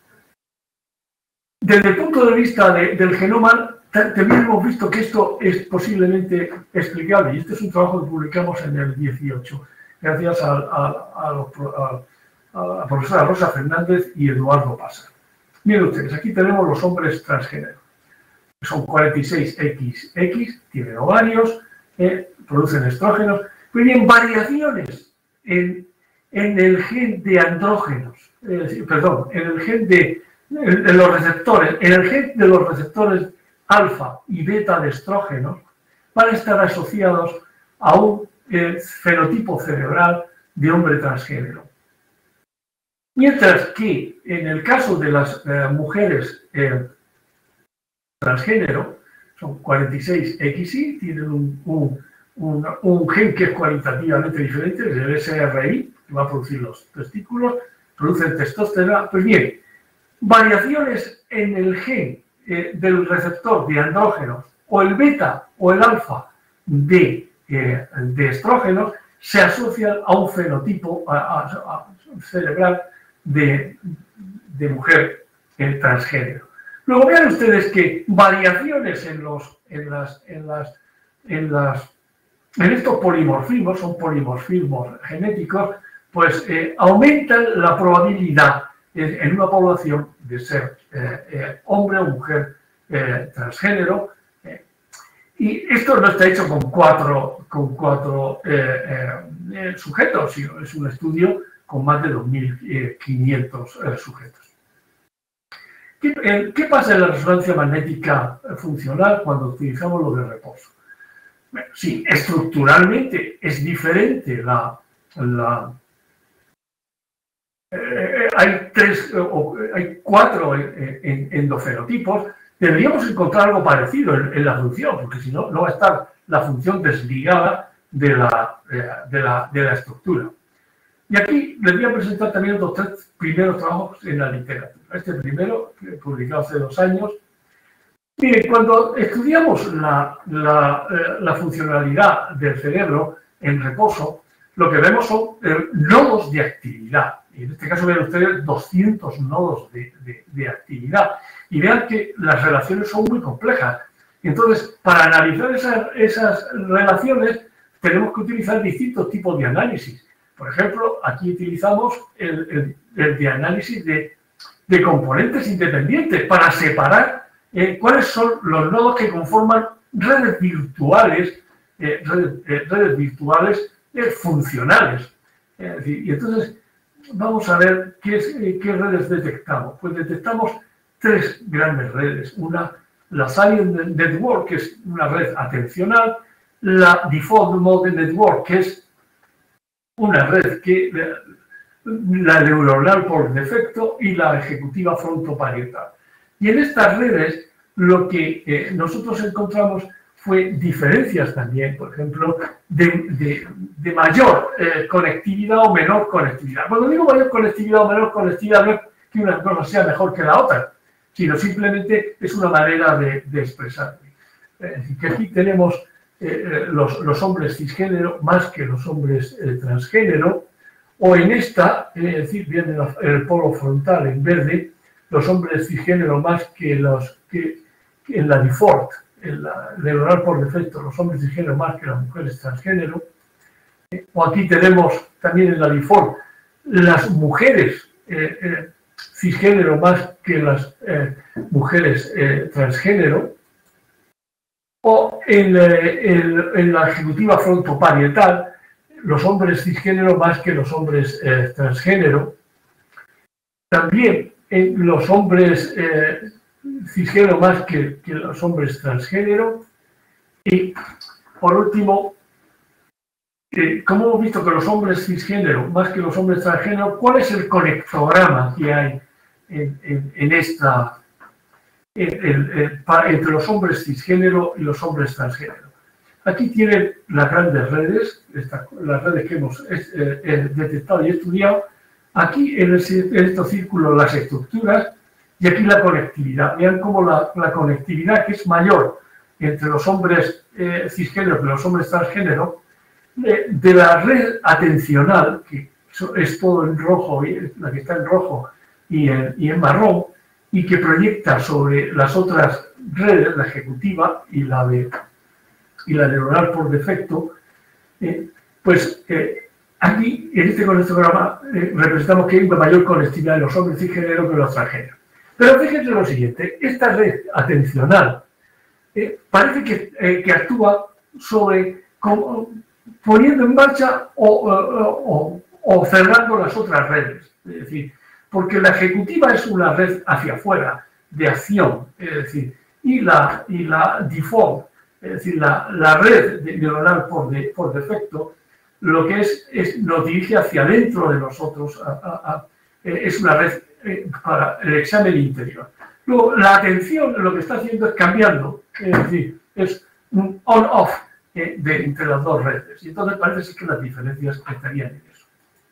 desde el punto de vista de, del genoma, también hemos visto que esto es posiblemente explicable, y este es un trabajo que publicamos en el dieciocho, gracias a, a, a, los, a, a la profesora Rosa Fernández y Eduardo Pasa. Miren ustedes, aquí tenemos los hombres transgénero. Son cuarenta y seis equis equis, tienen ovarios, eh, producen estrógenos, pero tienen variaciones en, en el gen de andrógenos, eh, perdón, en el gen de, en, en los receptores, en el gen de los receptores alfa y beta de estrógenos van a estar asociados a un eh, fenotipo cerebral de hombre transgénero. Mientras que en el caso de las eh, mujeres eh, transgénero, son cuarenta y seis equis i, tienen un, un, un, un gen que es cualitativamente diferente, es el ese erre i, que va a producir los testículos, producen testosterona. Pues bien, variaciones en el gen eh, del receptor de andrógenos o el beta o el alfa de, eh, de estrógenos se asocian a un fenotipo a, a, a cerebral de, de mujer eh, transgénero. Luego vean ustedes que variaciones en los, en las, en las, en las, en estos polimorfismos, son polimorfismos genéticos, pues eh, aumentan la probabilidad en, en una población de ser eh, eh, hombre o mujer eh, transgénero. Eh, y esto no está hecho con cuatro, con cuatro eh, eh, sujetos, sino es un estudio con más de dos mil quinientos eh, sujetos. ¿Qué, ¿Qué pasa en la resonancia magnética funcional cuando utilizamos lo de reposo? Bueno, sí, estructuralmente es diferente la... la eh, hay, tres, o, hay cuatro endofenotipos. Deberíamos encontrar algo parecido en, en la función, porque si no, no va a estar la función desligada de la, de la, de la estructura. Y aquí les voy a presentar también los tres primeros trabajos en la literatura. Este primero, publicado hace dos años, Miren, cuando estudiamos la, la, la funcionalidad del cerebro en reposo, lo que vemos son eh, nodos de actividad. Y en este caso ven ustedes doscientos nodos de, de, de actividad. Y vean que las relaciones son muy complejas. Entonces, para analizar esas, esas relaciones, tenemos que utilizar distintos tipos de análisis. Por ejemplo, aquí utilizamos el, el, el de análisis de, de componentes independientes para separar eh, cuáles son los nodos que conforman redes virtuales, eh, redes, eh, redes virtuales eh, funcionales. Es decir, y entonces vamos a ver qué, es, eh, qué redes detectamos. Pues detectamos tres grandes redes. Una, la Silent Network, que es una red atencional; la Default Mode Network, que es una red que la neuronal por defecto; y la ejecutiva frontoparietal. Y en estas redes lo que eh, nosotros encontramos fue diferencias también, por ejemplo, de, de, de mayor eh, conectividad o menor conectividad. Cuando digo mayor conectividad o menor conectividad, no es que una cosa sea mejor que la otra, sino simplemente es una manera de, de expresarlo. Es decir, que aquí tenemos eh, los, los hombres cisgénero más que los hombres eh, transgénero, o en esta, es decir, viene el polo frontal en verde, los hombres cisgénero más que los que, que en la default, en la neuronal por defecto, los hombres cisgénero más que las mujeres transgénero. O aquí tenemos también en la default las mujeres eh, eh, cisgénero más que las eh, mujeres eh, transgénero. O en, eh, en, en la ejecutiva frontoparietal, los hombres cisgénero más que los hombres eh, transgénero. También en los hombres eh, cisgénero más que, que los hombres transgénero. Y por último, eh, como hemos visto que los hombres cisgénero más que los hombres transgénero, ¿cuál es el conectograma que hay en, en, en esta, en, en, en, pa, entre los hombres cisgénero y los hombres transgénero? Aquí tienen las grandes redes, esta, las redes que hemos eh, eh, detectado y estudiado. Aquí en, el, en estos círculos las estructuras y aquí la conectividad. Vean cómo la, la conectividad, que es mayor entre los hombres eh, cisgénero que los hombres transgénero, de, de la red atencional, que es todo en rojo, la que está en rojo y en, y en marrón, y que proyecta sobre las otras redes, la ejecutiva y la, de, y la neuronal por defecto, eh, pues eh, aquí en este conectograma eh, representamos que hay una mayor conectividad de los hombres cisgénero que los transgénero. Pero fíjense lo siguiente, esta red atencional eh, parece que, eh, que actúa sobre, como, poniendo en marcha o, o, o, o cerrando las otras redes. Es decir, porque la ejecutiva es una red hacia afuera, de acción, es decir, y la, y la default, es decir, la, la red neuronal por, de, por defecto, lo que es, es nos dirige hacia adentro de nosotros, a, a, a, es una red eh, para el examen interior. Luego, la atención lo que está haciendo es cambiando, es decir, es un on-off eh, de, entre las dos redes. Y entonces parece que las diferencias estarían en eso.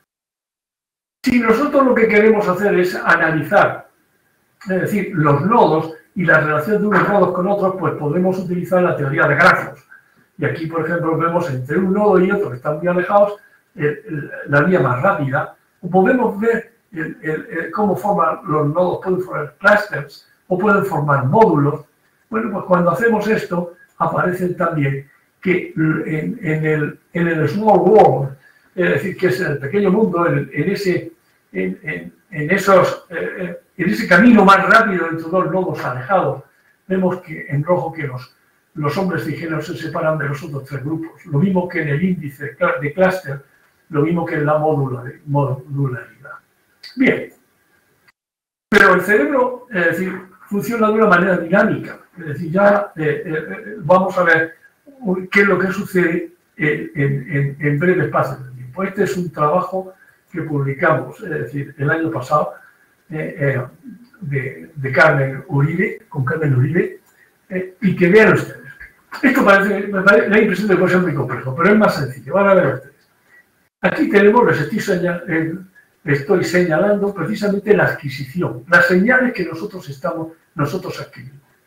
Si nosotros lo que queremos hacer es analizar, es decir, los nodos y la relación de unos nodos con otros, pues podemos utilizar la teoría de grafos. Y aquí, por ejemplo, vemos entre un nodo y otro que están muy alejados el, el, la vía más rápida, o podemos ver el, el, el, cómo forman los nodos, pueden formar clusters o pueden formar módulos. Bueno, pues cuando hacemos esto, aparecen también que en, en, el, en el small world, es decir, que es el pequeño mundo, en, en, ese, en, en, en, esos, eh, en ese camino más rápido entre dos nodos alejados, vemos que en rojo que los, los hombres cisgéneros se separan de los otros tres grupos. Lo mismo que en el índice de clúster, lo mismo que en la modularidad. Bien, pero el cerebro, es decir, funciona de una manera dinámica. Es decir, ya eh, eh, vamos a ver qué es lo que sucede en, en, en breve espacio de tiempo. Este es un trabajo que publicamos, es decir, el año pasado, eh, eh, de, de Carmen Uribe, con Carmen Uribe, eh, y que vean ustedes. Esto parece, me parece, la impresión de que puede ser muy complejo, pero es más sencillo. Van a ver ustedes. Aquí tenemos, les estoy, señal, eh, estoy señalando precisamente la adquisición, las señales que nosotros estamos, nosotros adquirimos.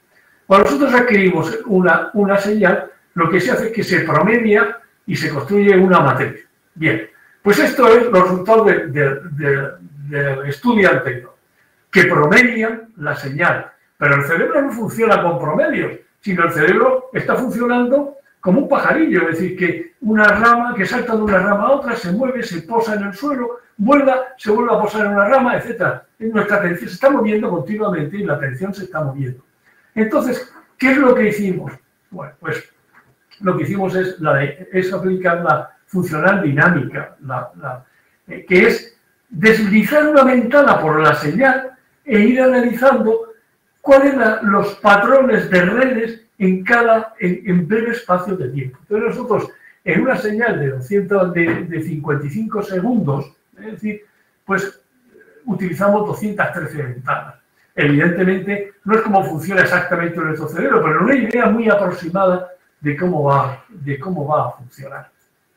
Cuando nosotros adquirimos una, una señal, lo que se hace es que se promedia y se construye una matriz. Bien, pues esto es los resultados del de, de, de estudio anterior, que promedian la señal. Pero el cerebro no funciona con promedios, sino el cerebro está funcionando como un pajarillo, es decir, que una rama que salta de una rama a otra, se mueve, se posa en el suelo, vuelva, se vuelve a posar en una rama, etcétera. Nuestra atención se está moviendo continuamente y la atención se está moviendo. Entonces, ¿qué es lo que hicimos? Bueno, pues lo que hicimos es, la de, es aplicar la funcional dinámica, la, la, eh, que es deslizar una ventana por la señal e ir analizando cuáles son los patrones de redes en cada, en, en breve espacio de tiempo. Entonces nosotros, en una señal de, doscientos, de, de cincuenta y cinco segundos, es decir, pues utilizamos doscientas trece ventanas. Evidentemente, no es cómo funciona exactamente nuestro cerebro, pero una idea muy aproximada de cómo va, de cómo va a funcionar.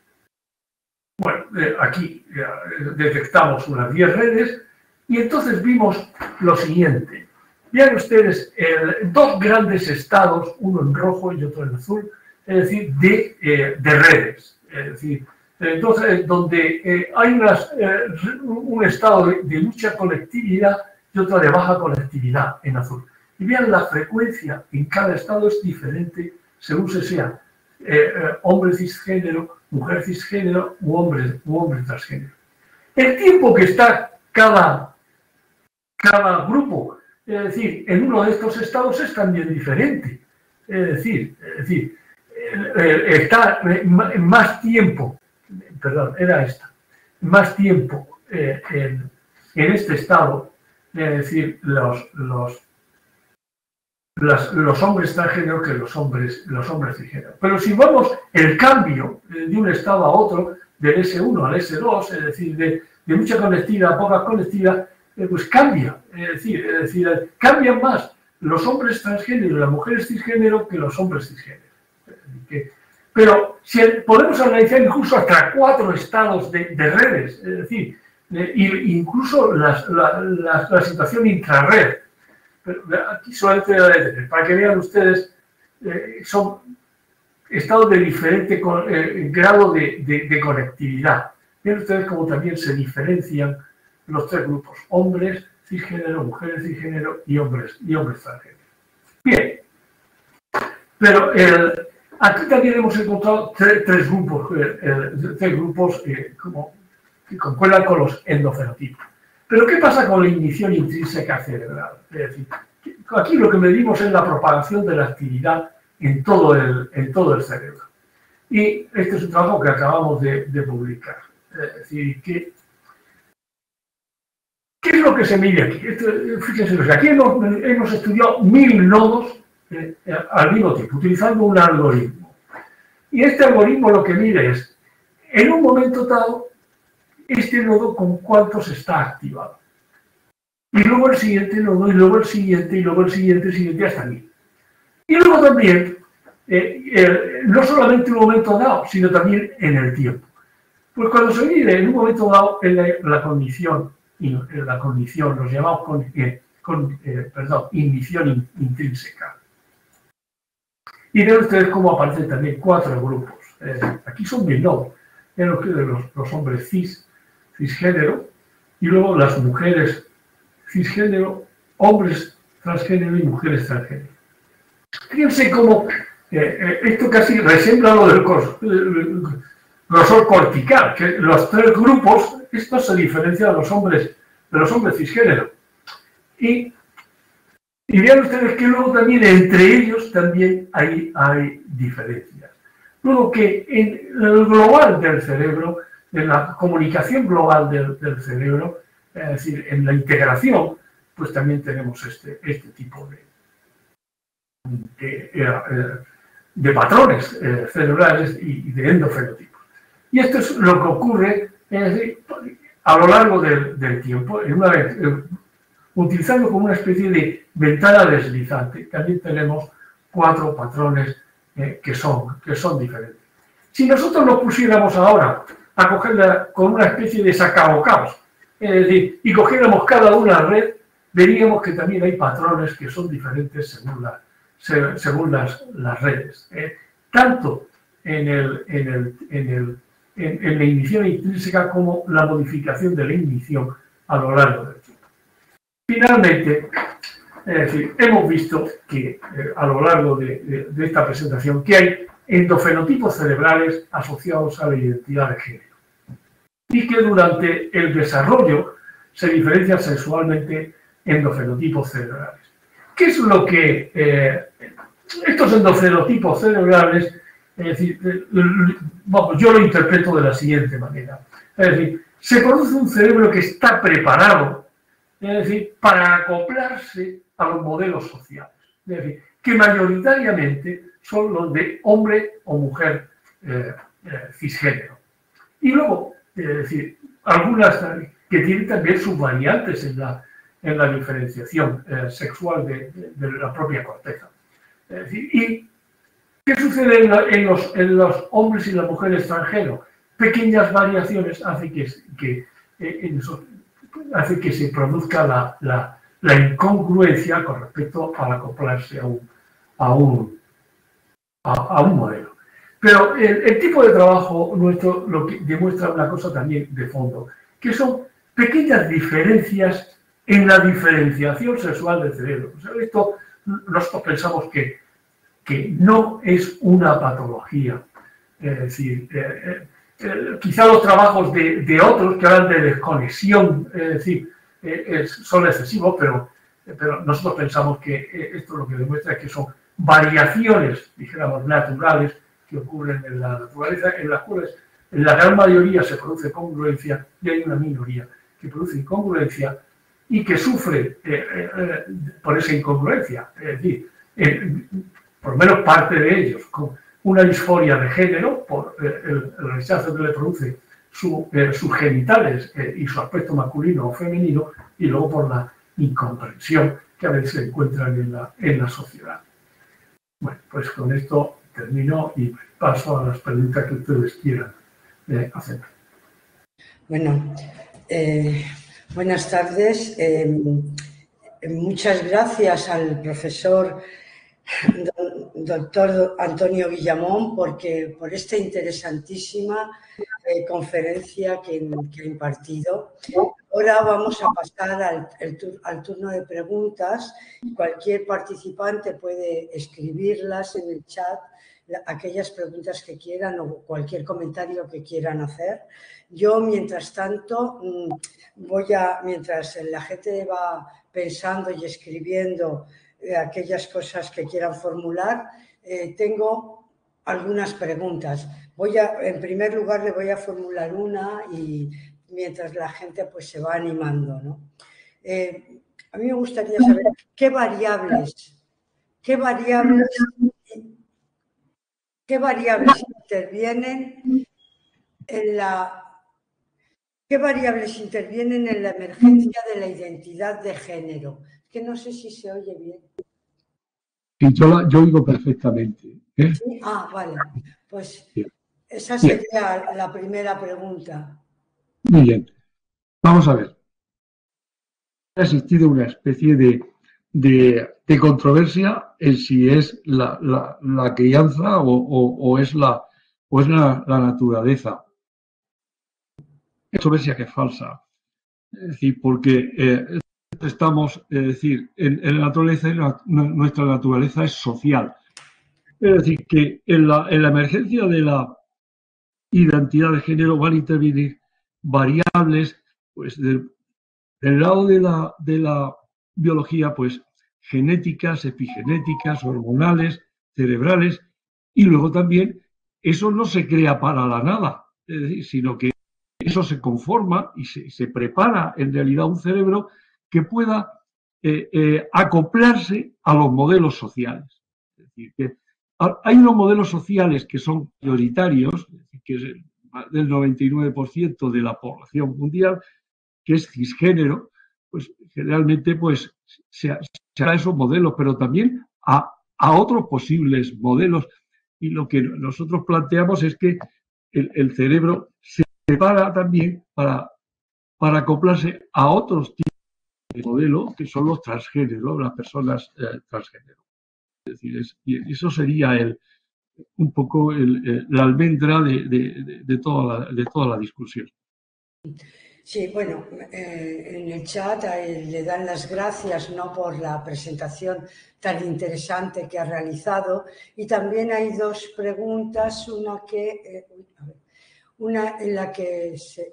Bueno, eh, aquí eh, detectamos unas diez redes y entonces vimos lo siguiente. Vean ustedes el, dos grandes estados, uno en rojo y otro en azul, es decir, de, eh, de redes. Es decir, entonces, donde eh, hay unas, eh, un estado de, de mucha conectividad y otro de baja conectividad en azul. Y vean, la frecuencia en cada estado es diferente según se sea eh, eh, hombre cisgénero, mujer cisgénero u hombre, u hombre transgénero. El tiempo que está cada, cada grupo, es decir, en uno de estos estados es también diferente. Es decir, es decir eh, eh, está en más tiempo, perdón, era esta, más tiempo eh, en, en este estado, es decir, los, los, los, los hombres transgénero que los hombres, los hombres cisgénero. Pero si vamos el cambio de un estado a otro, del ese uno al ese dos, es decir, de, de mucha conectividad a poca conectividad, eh, pues cambia, es decir, es decir, cambian más los hombres transgénero y las mujeres cisgénero que los hombres cisgénero. Que, pero si podemos analizar incluso hasta cuatro estados de, de redes, es decir, eh, incluso las, la, la, la situación intrarred. Pero aquí solamente para que vean ustedes, eh, son estados de diferente con, eh, grado de, de, de conectividad. Vean ustedes cómo también se diferencian los tres grupos: hombres cisgénero, mujeres cisgénero y hombres, y hombres transgénero. Bien, pero el, aquí también hemos encontrado tres, tres grupos, eh, eh, tres grupos eh, como, que concuerdan con los endofenotipos. Pero ¿qué pasa con la ignición intrínseca cerebral? Es decir, aquí lo que medimos es la propagación de la actividad en todo el, en todo el cerebro. Y este es un trabajo que acabamos de, de publicar. Es decir, que, ¿qué es lo que se mide aquí? Esto, fíjense, aquí hemos, hemos estudiado mil nodos eh, al mismo tiempo, utilizando un algoritmo. Y este algoritmo lo que mide es, en un momento dado, este nodo con cuántos está activado. Y luego el siguiente nodo, y luego el siguiente, y luego el siguiente, el siguiente, hasta aquí. Y luego también, eh, eh, no solamente en un momento dado, sino también en el tiempo. Pues cuando se mide en un momento dado en la, la cognición, en la cognición, los llamamos con, eh, con, eh, perdón, ignición in, intrínseca. Y ven ustedes cómo aparecen también cuatro grupos. Eh, aquí son mil nodos. Ven los, los, los hombres cis, cisgénero, y luego las mujeres cisgénero, hombres transgénero y mujeres transgénero. Fíjense cómo eh, esto casi resembla lo del grosor cortical, que los tres grupos, estos se diferencian de los hombres, de los hombres cisgénero. Y, y vean ustedes que luego también entre ellos también hay, hay diferencias. Luego que en el global del cerebro, en la comunicación global del, del cerebro, es decir, en la integración, pues también tenemos este, este tipo de, de, de, de patrones eh, cerebrales y de endofenotipos. Y esto es lo que ocurre, es decir, a lo largo del, del tiempo, en una vez, eh, utilizando como una especie de ventana deslizante, también tenemos cuatro patrones eh, que, son, que son diferentes. Si nosotros nos pusiéramos ahora a cogerla con una especie de sacabocados, es decir, y cogiéramos cada una red, veríamos que también hay patrones que son diferentes según la, se, según las, las redes, ¿eh? tanto en, el, en, el, en, el, en, en la ignición intrínseca como la modificación de la ignición a lo largo del tiempo. Finalmente, es decir, hemos visto que eh, a lo largo de, de, de esta presentación que hay endofenotipos cerebrales asociados a la identidad de género y que durante el desarrollo se diferencian sexualmente endofenotipos cerebrales. ¿Qué es lo que eh, estos endofenotipos cerebrales, es decir, eh, vamos, yo lo interpreto de la siguiente manera, es decir, se produce un cerebro que está preparado, es decir, para acoplarse a los modelos sociales, es decir, que mayoritariamente son los de hombre o mujer eh, eh, cisgénero. Y luego, es decir, algunas que tienen también sus variantes en la, en la diferenciación eh, sexual de, de, de la propia corteza. Es decir, ¿y qué sucede en, la, en, los, en los hombres y las mujeres extranjeros? Pequeñas variaciones hacen que, que, eh, en eso, hace que se produzca la, la, la incongruencia con respecto al acoplarse a un, a un, a, a un modelo. Pero el, el tipo de trabajo nuestro lo que demuestra una cosa también de fondo, que son pequeñas diferencias en la diferenciación sexual del cerebro. O sea, esto nosotros pensamos que, que no es una patología. Es decir, eh, eh, quizá los trabajos de, de otros que hablan de desconexión, es decir, eh, es, son excesivos, pero, pero nosotros pensamos que esto lo que demuestra es que son variaciones, dijéramos, naturales que ocurren en la naturaleza, en las cuales en la gran mayoría se produce congruencia y hay una minoría que produce incongruencia y que sufre eh, eh, por esa incongruencia, es decir, eh, por lo menos parte de ellos, con una disforia de género por eh, el, el rechazo que le produce su, eh, sus genitales eh, y su aspecto masculino o femenino, y luego por la incomprensión que a veces se encuentran en la, en la sociedad. Bueno, pues con esto termino y paso a las preguntas que ustedes quieran eh, hacer. Bueno, eh, buenas tardes. Eh, muchas gracias al profesor doctor Antonio Guillamón porque, por esta interesantísima eh, conferencia que, que ha impartido. Ahora vamos a pasar al, el, al turno de preguntas. Cualquier participante puede escribirlas en el chat, aquellas preguntas que quieran o cualquier comentario que quieran hacer. Yo, mientras tanto, voy a, mientras la gente va pensando y escribiendo eh, aquellas cosas que quieran formular, eh, tengo algunas preguntas. Voy a, en primer lugar, le voy a formular una y mientras la gente pues se va animando, ¿no? Eh, a mí me gustaría saber qué variables, qué variables, qué variables intervienen en la, qué variables intervienen en la emergencia de la identidad de género. Que no sé si se oye bien. Sí, yo, la, yo oigo perfectamente. ¿eh? ¿Sí? Ah, vale. Pues bien. esa sería bien. La primera pregunta. Muy bien. Vamos a ver. Ha existido una especie de, de, de controversia en si es la, la, la crianza o, o, o es, la, o es la, la naturaleza. Es controversia que es falsa. Es decir, porque eh, estamos, es decir, en, en la naturaleza, en la, nuestra naturaleza es social. Es decir, que en la, en la emergencia de la identidad de género van a intervenir variables, pues, del, del lado de la, de la biología, pues, genéticas, epigenéticas, hormonales, cerebrales, y luego también eso no se crea para la nada, es decir, sino que eso se conforma y se, se prepara en realidad un cerebro que pueda eh, eh, acoplarse a los modelos sociales. Es decir, que hay unos modelos sociales que son prioritarios, que es del noventa y nueve por ciento de la población mundial, que es cisgénero, pues generalmente pues, se, se hará esos modelos, pero también a, a otros posibles modelos. Y lo que nosotros planteamos es que el, el cerebro se prepara también para, para acoplarse a otros tipos de modelos, que son los transgéneros, las personas eh, transgénero. Es decir, es, y eso sería el, un poco el, el, la almendra de, de, de, toda la, de toda la discusión. Sí, bueno, eh, en el chat eh, le dan las gracias, ¿no?, por la presentación tan interesante que ha realizado, y también hay dos preguntas, una que eh, a ver, una en la que se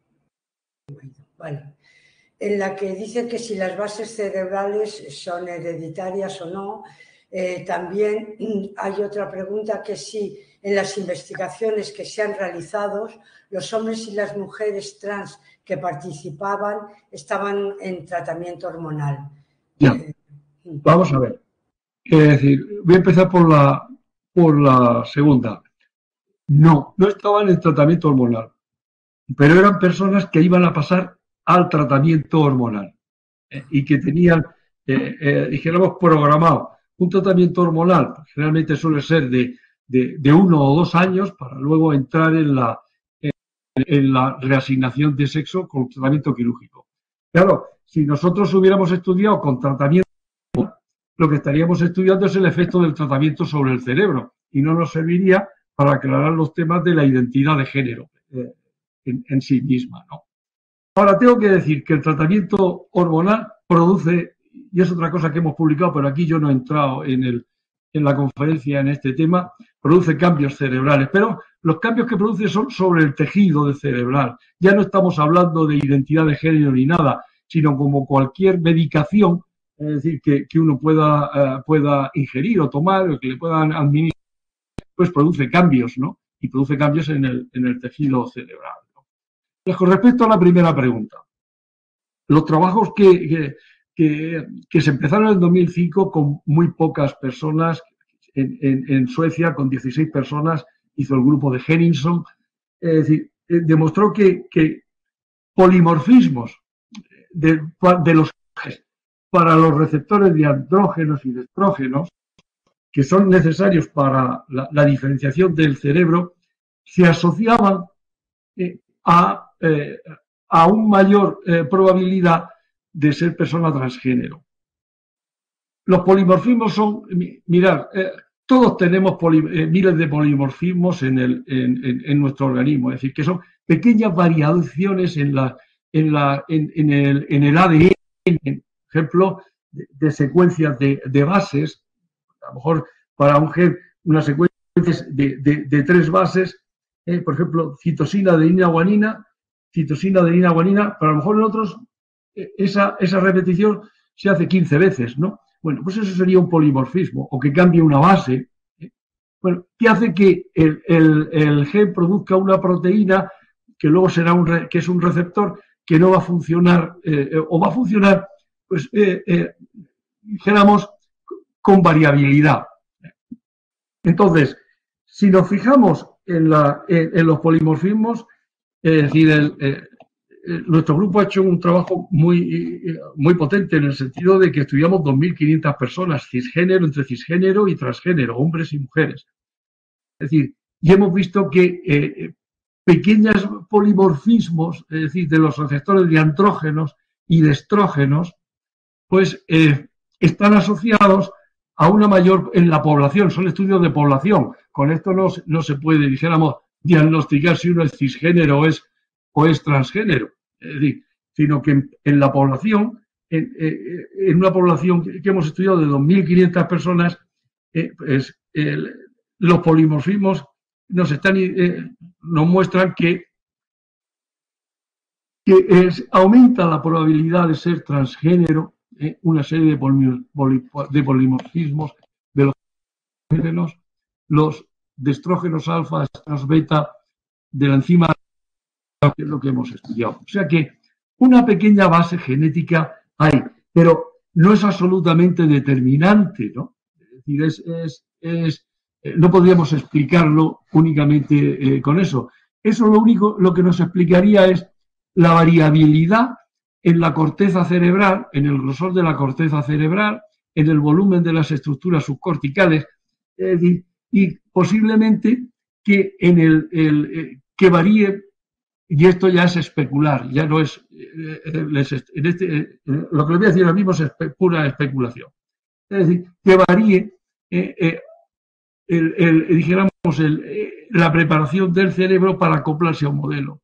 vale, en la que dice que si las bases cerebrales son hereditarias o no. Eh, también hay otra pregunta, que si en las investigaciones que se han realizado los hombres y las mujeres trans que participaban estaban en tratamiento hormonal. Ya, eh, vamos a ver. Es decir, voy a empezar por la, por la segunda. No, no estaban en tratamiento hormonal, pero eran personas que iban a pasar al tratamiento hormonal eh, y que tenían, eh, eh, dijéramos, programado un tratamiento hormonal. Generalmente suele ser de, de, de uno o dos años para luego entrar en la, en, en la reasignación de sexo con tratamiento quirúrgico. Claro, si nosotros hubiéramos estudiado con tratamiento, lo que estaríamos estudiando es el efecto del tratamiento sobre el cerebro y no nos serviría para aclarar los temas de la identidad de género eh, en, en sí misma, ¿no? Ahora, tengo que decir que el tratamiento hormonal produce, y es otra cosa que hemos publicado, pero aquí yo no he entrado en, el, en la conferencia en este tema, produce cambios cerebrales, pero los cambios que produce son sobre el tejido cerebral. Ya no estamos hablando de identidad de género ni nada, sino como cualquier medicación, es decir, que, que uno pueda, uh, pueda ingerir o tomar, o que le puedan administrar, pues produce cambios, ¿no? Y produce cambios en el, en el tejido cerebral. Con respecto a la primera pregunta, los trabajos que, que, que, que se empezaron en el dos mil cinco con muy pocas personas, en, en, en Suecia con dieciséis personas, hizo el grupo de Henningsson, es decir, eh, demostró que, que polimorfismos de, de los para los receptores de andrógenos y de estrógenos, que son necesarios para la, la diferenciación del cerebro, se asociaban eh, a Eh, a una mayor eh, probabilidad de ser persona transgénero. Los polimorfismos son, mirad, eh, todos tenemos poli, eh, miles de polimorfismos en, el, en, en, en nuestro organismo, es decir, que son pequeñas variaciones en, la, en, la, en, en, el, en el A D N, por ejemplo, de, de secuencias de, de bases, a lo mejor para un gen, una secuencia de, de, de tres bases, eh, por ejemplo, citosina, adenina, guanina, citosina, adenina, guanina, pero a lo mejor en otros esa, esa repetición se hace quince veces, ¿no? Bueno, pues eso sería un polimorfismo, o que cambie una base. Bueno, que hace que el, el, el gen produzca una proteína que luego será un, re, que es un receptor que no va a funcionar, eh, o va a funcionar, pues, eh, eh, dijéramos, con variabilidad. Entonces, si nos fijamos en, la, en, en los polimorfismos, es decir, el, eh, nuestro grupo ha hecho un trabajo muy, muy potente en el sentido de que estudiamos dos mil quinientas personas, cisgénero, entre cisgénero y transgénero, hombres y mujeres. Es decir, y hemos visto que eh, pequeños polimorfismos, es decir, de los receptores de andrógenos y de estrógenos, pues eh, están asociados a una mayor en la población, son estudios de población. Con esto no, no se puede, dijéramos, diagnosticar si uno es cisgénero o es, o es transgénero, es decir, sino que en, en la población, en, en, una población que hemos estudiado de dos mil quinientas personas, eh, pues, eh, los polimorfismos nos, están, eh, nos muestran que, que es, aumenta la probabilidad de ser transgénero, eh, una serie de, poli, poli, de polimorfismos de los géneros, los de estrógenos alfa, estrógenos beta, de la enzima, que es lo que hemos estudiado. O sea que una pequeña base genética hay, pero no es absolutamente determinante, ¿no? Es decir, es, es, es, no podríamos explicarlo únicamente eh, con eso. Eso lo único, lo que nos explicaría es la variabilidad en la corteza cerebral, en el grosor de la corteza cerebral, en el volumen de las estructuras subcorticales, es decir, y posiblemente que en el, el eh, que varíe, y esto ya es especular, ya no es, eh, en este, eh, lo que les voy a decir ahora mismo es espe, pura especulación. Es decir, que varíe eh, eh, el, el, dijéramos, el, eh, la preparación del cerebro para acoplarse a un modelo.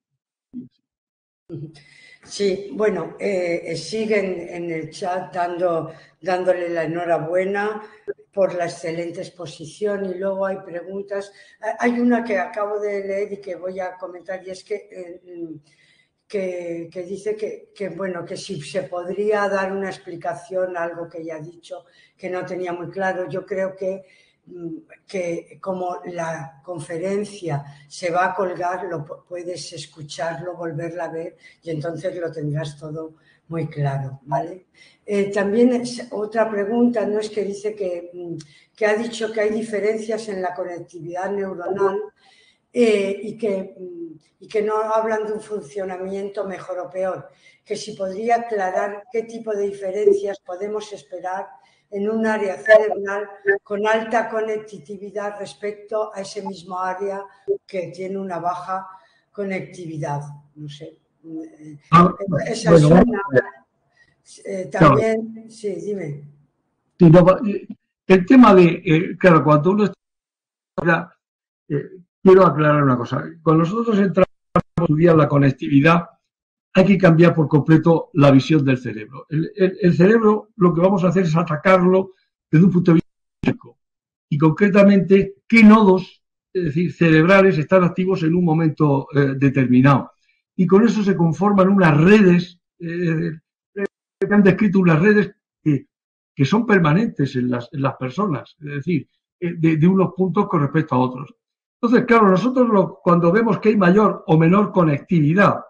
Sí, bueno, eh, siguen en el chat dando, dándole la enhorabuena por la excelente exposición y luego hay preguntas. Hay una que acabo de leer y que voy a comentar y es que, eh, que, que dice que, que, bueno, que si se podría dar una explicación a algo que ella ha dicho que no tenía muy claro. Yo creo que que como la conferencia se va a colgar, lo puedes escucharlo, volverla a ver y entonces lo tendrás todo muy claro, ¿vale? Eh, también es otra pregunta, ¿no? Es que dice que, que ha dicho que hay diferencias en la conectividad neuronal eh, y, que, y que no hablan de un funcionamiento mejor o peor, que si podría aclarar qué tipo de diferencias podemos esperar en un área cerebral con alta conectividad respecto a ese mismo área que tiene una baja conectividad. No sé. Ah, Esa bueno, suena. Eh, también, claro. Sí, dime. Sí, no, el tema de, eh, claro, cuando uno está, eh, quiero aclarar una cosa. Cuando nosotros entramos a estudiar la conectividad, hay que cambiar por completo la visión del cerebro. El, el, el cerebro, lo que vamos a hacer es atacarlo desde un punto de vista físico. Y concretamente, qué nodos, es decir, cerebrales, están activos en un momento eh, determinado. Y con eso se conforman unas redes, eh, que han descrito unas redes que, que son permanentes en las, en las personas, es decir, de, de unos puntos con respecto a otros. Entonces, claro, nosotros lo, cuando vemos que hay mayor o menor conectividad,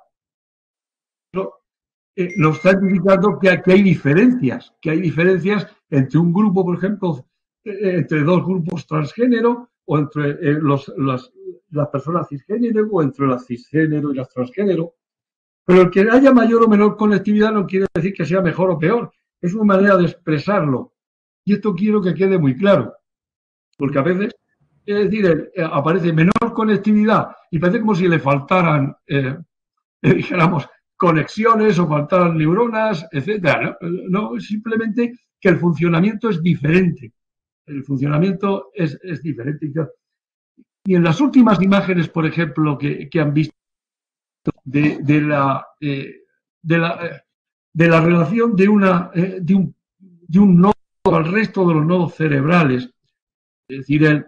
Eh, nos está indicando que, que hay diferencias, que hay diferencias entre un grupo, por ejemplo, eh, entre dos grupos transgénero o entre eh, los, las, las personas cisgénero o entre las cisgénero y las transgénero. Pero el que haya mayor o menor conectividad no quiere decir que sea mejor o peor. Es una manera de expresarlo. Y esto quiero que quede muy claro. Porque a veces, es decir, eh, aparece menor conectividad y parece como si le faltaran, eh, eh, dijéramos, conexiones o faltaran neuronas, etcétera. No, no, simplemente que el funcionamiento es diferente. El funcionamiento es, es diferente. Y en las últimas imágenes, por ejemplo, que, que han visto de, de, la, eh, de, la, eh, de la relación de, una, eh, de, un, de un nodo al resto de los nodos cerebrales, es decir, el,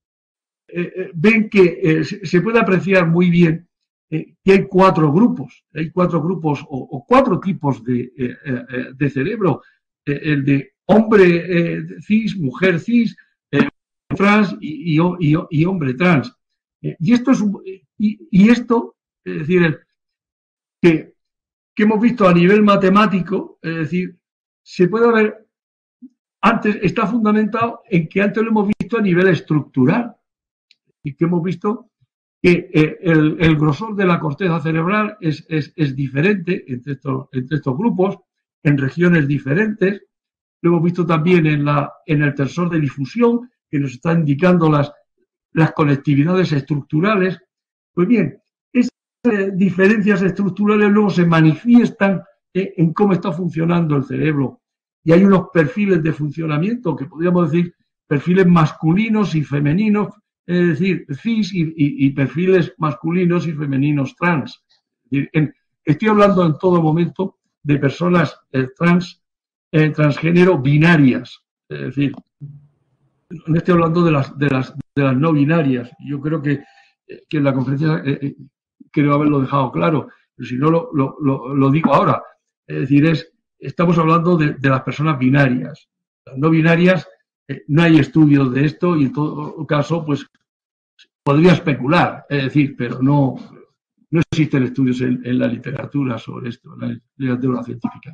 eh, ven que eh, se puede apreciar muy bien Eh, que hay cuatro grupos, hay cuatro grupos o, o cuatro tipos de, eh, eh, de cerebro, eh, el de hombre eh, cis, mujer cis, eh, trans y, y, y, y hombre trans. Eh, y esto es un, y, y esto, es decir, el, que, que hemos visto a nivel matemático, es decir, se puede ver, antes está fundamentado en que antes lo hemos visto a nivel estructural y que hemos visto que eh, el, el grosor de la corteza cerebral es, es, es diferente entre estos, entre estos grupos, en regiones diferentes. Lo hemos visto también en, la, en el tensor de difusión, que nos está indicando las, las conectividades estructurales. Pues bien, esas eh, diferencias estructurales luego se manifiestan eh, en cómo está funcionando el cerebro. Y hay unos perfiles de funcionamiento que podríamos decir perfiles masculinos y femeninos, es decir, cis y, y, y perfiles masculinos y femeninos trans. En, estoy hablando en todo momento de personas eh, trans, eh, transgénero binarias. Es decir, no estoy hablando de las, de las, de las no binarias. Yo creo que, que en la conferencia eh, creo haberlo dejado claro, pero si no lo, lo, lo, lo digo ahora. Es decir, es, estamos hablando de, de las personas binarias. Las no binarias, eh, no hay estudios de esto y en todo caso, pues podría especular, es decir, pero no, no existen estudios en, en la literatura sobre esto, en la literatura científica.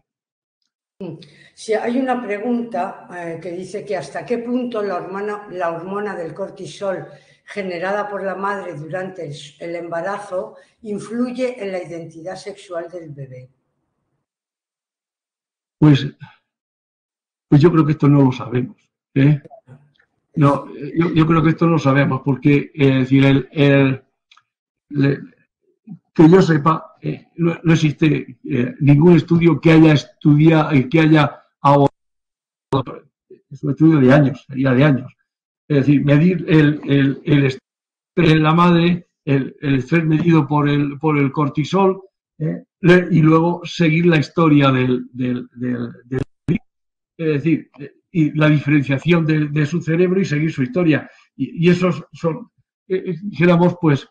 Sí, hay una pregunta eh, que dice que hasta qué punto la hormona, la hormona del cortisol generada por la madre durante el, el embarazo influye en la identidad sexual del bebé. Pues, pues yo creo que esto no lo sabemos. ¿eh? No, yo, yo creo que esto no lo sabemos porque, es decir, el, el, el, que yo sepa, eh, no, no existe eh, ningún estudio que haya estudiado y que haya abordado es un estudio de años, sería de años. Es decir, medir el, el, el estrés en la madre, el, el estrés medido por el, por el cortisol, ¿eh? y luego seguir la historia del, del, del, del es decir, y la diferenciación de, de su cerebro y seguir su historia. Y, y esos son, eh, dijéramos, pues,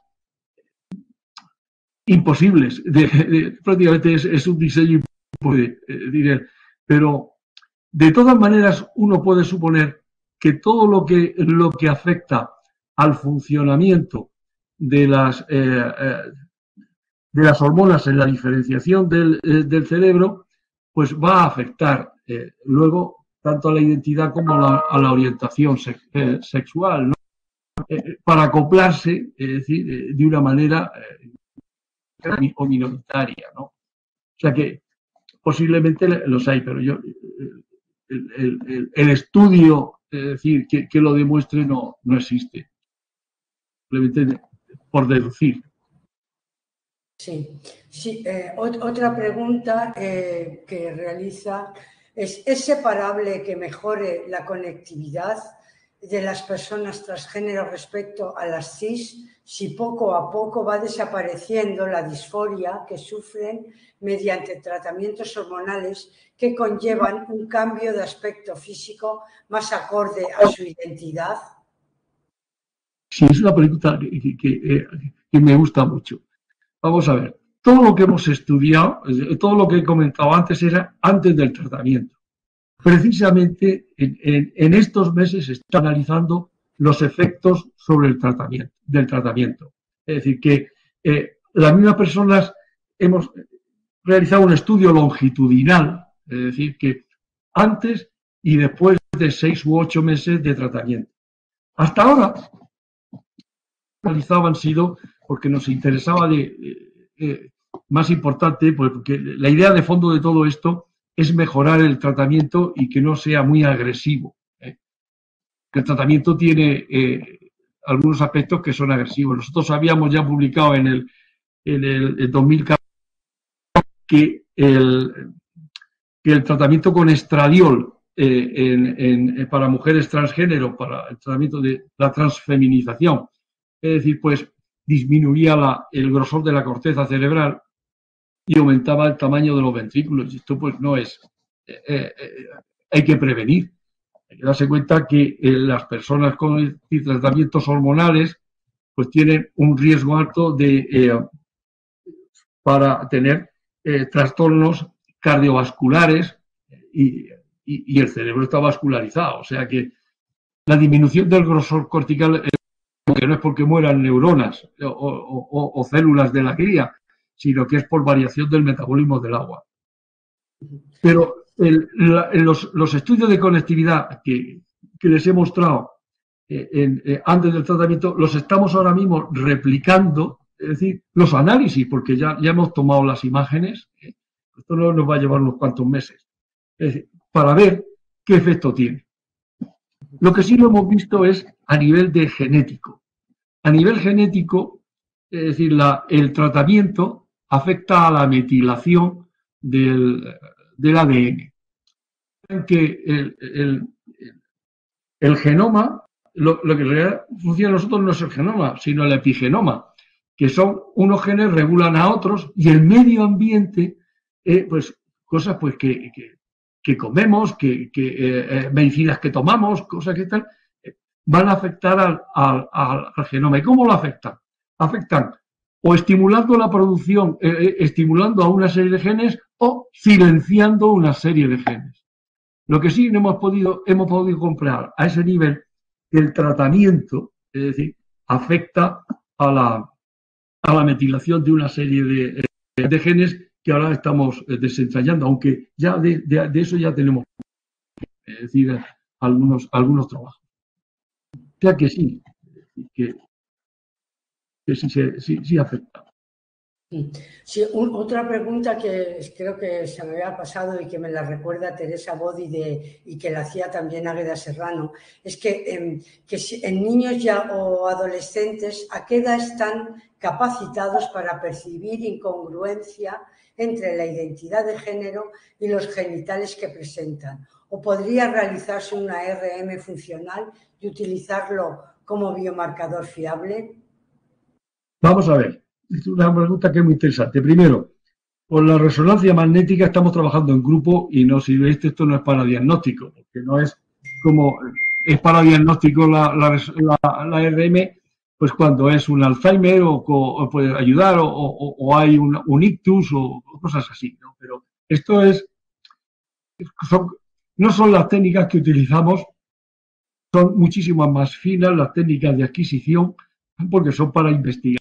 imposibles. De, de, prácticamente es, es un diseño imposible, eh, diré. Pero, de todas maneras, uno puede suponer que todo lo que, lo que afecta al funcionamiento de las, eh, eh, de las hormonas en la diferenciación del, eh, del cerebro, pues va a afectar eh, luego tanto a la identidad como a la, a la orientación sex, eh, sexual, ¿no? Eh, para acoplarse, es decir, eh, de una manera eh, o minoritaria, ¿no? O sea que posiblemente los hay, pero yo el, el, el, el estudio, es decir, que, que lo demuestre no, no existe. Simplemente por deducir. Sí, sí. Eh, otra pregunta eh, que realiza es, ¿es separable que mejore la conectividad de las personas transgénero respecto a las cis si poco a poco va desapareciendo la disforia que sufren mediante tratamientos hormonales que conllevan un cambio de aspecto físico más acorde a su identidad? Sí, es una pregunta que, que, que me gusta mucho. Vamos a ver, todo lo que hemos estudiado, todo lo que he comentado antes era antes del tratamiento. Precisamente en, en, en estos meses se está analizando los efectos sobre el tratamiento, del tratamiento. Es decir, que eh, las mismas personas hemos realizado un estudio longitudinal, es decir, que antes y después de seis u ocho meses de tratamiento. Hasta ahora, realizado han sido porque nos interesaba de, eh, eh, más importante, porque la idea de fondo de todo esto es mejorar el tratamiento y que no sea muy agresivo. ¿eh? El tratamiento tiene eh, algunos aspectos que son agresivos. Nosotros habíamos ya publicado en el, en el, el dos mil catorce que el, que el tratamiento con estradiol eh, en, en, para mujeres transgénero, para el tratamiento de la transfeminización, es decir, pues disminuía la, el grosor de la corteza cerebral y aumentaba el tamaño de los ventrículos. Y esto pues no es, eh, eh, hay que prevenir. Hay que darse cuenta que eh, las personas con tratamientos hormonales pues tienen un riesgo alto de eh, para tener eh, trastornos cardiovasculares y, y, y el cerebro está vascularizado. O sea que la disminución del grosor cortical eh, que no es porque mueran neuronas o, o, o células de la cría, sino que es por variación del metabolismo del agua. Pero el, la, los, los estudios de conectividad que, que les he mostrado eh, en, eh, antes del tratamiento, los estamos ahora mismo replicando, es decir, los análisis, porque ya, ya hemos tomado las imágenes, eh, esto no nos va a llevar unos cuantos meses, es decir, para ver qué efecto tiene. Lo que sí lo hemos visto es a nivel de genético. A nivel genético, es decir, la, el tratamiento afecta a la metilación del, del A D N. Que el, el, el genoma, lo, lo que en realidad funciona a nosotros no es el genoma, sino el epigenoma, que son unos genes regulan a otros y el medio ambiente, eh, pues cosas pues que, que, que comemos, que, que eh, medicinas que tomamos, cosas que tal, eh, van a afectar al, al, al, al genoma. ¿Y cómo lo afectan? Afectan o estimulando la producción, eh, estimulando a una serie de genes o silenciando una serie de genes. Lo que sí no hemos podido, hemos podido comprar a ese nivel que el tratamiento, es decir, afecta a la, a la metilación de una serie de, de genes que ahora estamos desentrañando, aunque ya de, de, de eso ya tenemos, es decir, algunos, algunos trabajos. O sea que sí, que, que sí, sí, sí afecta. Sí, un, otra pregunta que creo que se me había pasado y que me la recuerda Teresa Bodi de, y que la hacía también Águeda Serrano, es que, eh, que si, en niños ya o adolescentes, ¿a qué edad están capacitados para percibir incongruencia entre la identidad de género y los genitales que presentan? ¿O podría realizarse una R M funcional y utilizarlo como biomarcador fiable? Vamos a ver, es una pregunta que es muy interesante. Primero, con la resonancia magnética estamos trabajando en grupo y no sirve esto, esto no es para diagnóstico, porque no es como, es para diagnóstico la, la, la, la R M, pues cuando es un Alzheimer o, o puede ayudar o, o, o hay un, un ictus o cosas así, ¿no? Pero esto es, son, no son las técnicas que utilizamos, son muchísimas más finas las técnicas de adquisición porque son para investigar.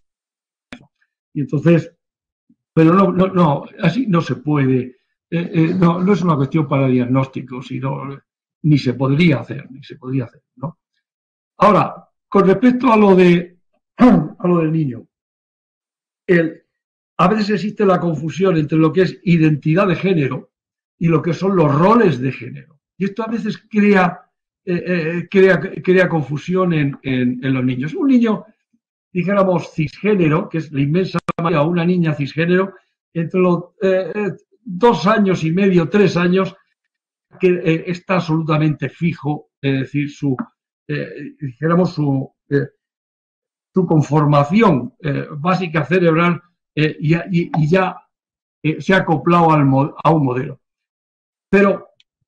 Y entonces, pero no, no, no, así no se puede, eh, eh, no, no es una cuestión para diagnóstico, sino ni se podría hacer, ni se podría hacer, ¿no? Ahora, con respecto a lo de a lo del niño, el, a veces existe la confusión entre lo que es identidad de género y lo que son los roles de género. Y esto a veces crea, eh, eh, crea, crea confusión en, en, en los niños. Un niño, dijéramos, cisgénero, que es la inmensa mayoría, una niña cisgénero, entre los eh, dos años y medio, tres años, que eh, está absolutamente fijo, es decir, su, eh, dijéramos, su, eh, su conformación eh, básica cerebral eh, y, y, y ya eh, se ha acoplado al, a un modelo. Pero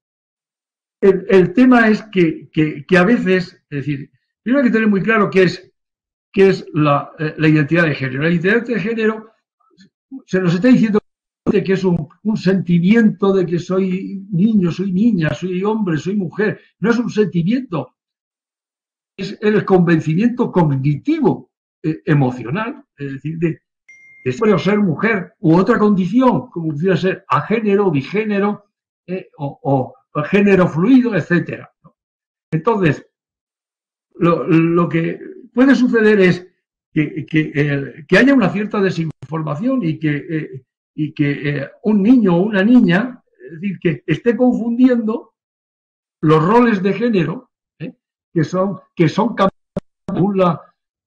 el, el tema es que, que, que a veces, es decir, primero hay que tener muy claro qué es qué es la, eh, la identidad de género. La identidad de género se nos está diciendo que es un, un sentimiento de que soy niño, soy niña, soy hombre, soy mujer. No es un sentimiento, es el convencimiento cognitivo, eh, emocional, es decir, de, de ser o ser mujer u otra condición, como pudiera ser agénero, bigénero eh, o, o, o género fluido, etcétera. Entonces, lo, lo que puede suceder es que, que, eh, que haya una cierta desinformación y que, eh, y que eh, un niño o una niña, es decir, que esté confundiendo los roles de género, ¿eh? que son, que son según la,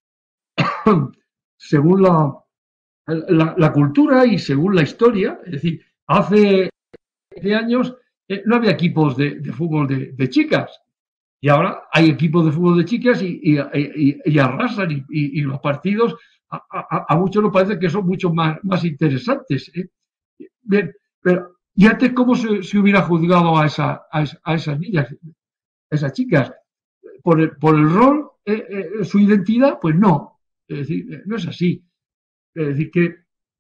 según la, la, la cultura y según la historia. Es decir, hace años eh, no había equipos de, de fútbol de, de chicas. Y ahora hay equipos de fútbol de chicas y, y, y, y arrasan y, y, y los partidos a, a, a muchos nos parece que son mucho más, más interesantes. ¿eh? Bien, pero ¿y antes cómo se, se hubiera juzgado a, esa, a, esa, a esas niñas, a esas chicas? ¿Por el, por el rol, eh, eh, su identidad? Pues no. Es decir, no es así. Es decir, que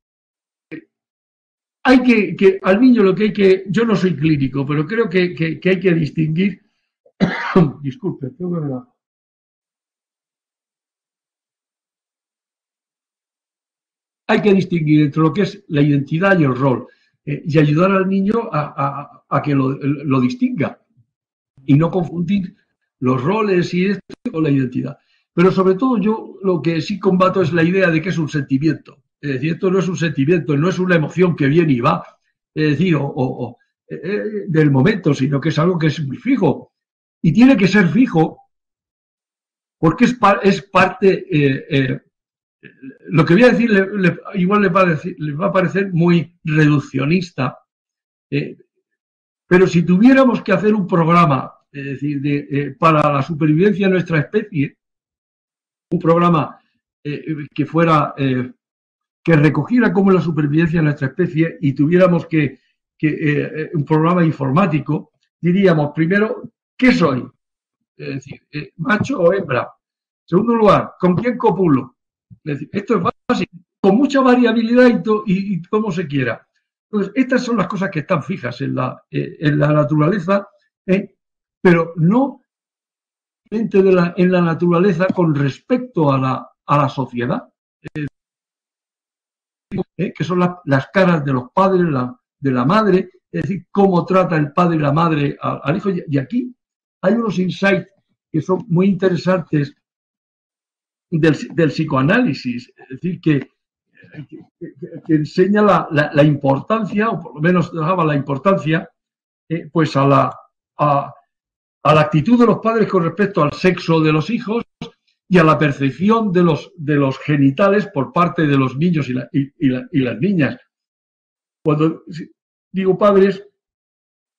hay que, que al niño lo que hay que, yo no soy clínico, pero creo que, que, que hay que distinguir. Disculpe, tengo que ver. Hay que distinguir entre lo que es la identidad y el rol eh, y ayudar al niño a, a, a que lo, lo distinga y no confundir los roles y esto con la identidad. Pero sobre todo yo lo que sí combato es la idea de que es un sentimiento. Es decir, esto no es un sentimiento, no es una emoción que viene y va, es decir, o, o, o eh, del momento, sino que es algo que es muy fijo. Y tiene que ser fijo porque es, par, es parte, eh, eh, lo que voy a decir le, le, igual le va, a decir, le va a parecer muy reduccionista, eh, pero si tuviéramos que hacer un programa, es decir, de, eh, para la supervivencia de nuestra especie, un programa eh, que fuera, eh, que recogiera cómo la supervivencia de nuestra especie y tuviéramos que, que eh, un programa informático, diríamos primero, ¿qué soy? Es decir, eh, macho o hembra. En segundo lugar, ¿con quién copulo? Es decir, esto es básico, con mucha variabilidad y, to, y, y como se quiera. Entonces, estas son las cosas que están fijas en la, eh, en la naturaleza, eh, pero no de la, en la naturaleza con respecto a la, a la sociedad, eh, eh, que son la, las caras de los padres, la, de la madre, es decir, cómo trata el padre y la madre al, al hijo. Y aquí hay unos insights que son muy interesantes del, del psicoanálisis, es decir, que, que, que, que enseña la, la, la importancia, o por lo menos dejaba la importancia, eh, pues a la, a, a la actitud de los padres con respecto al sexo de los hijos y a la percepción de los, de los genitales por parte de los niños y, la, y, y, la, y las niñas. Cuando digo padres,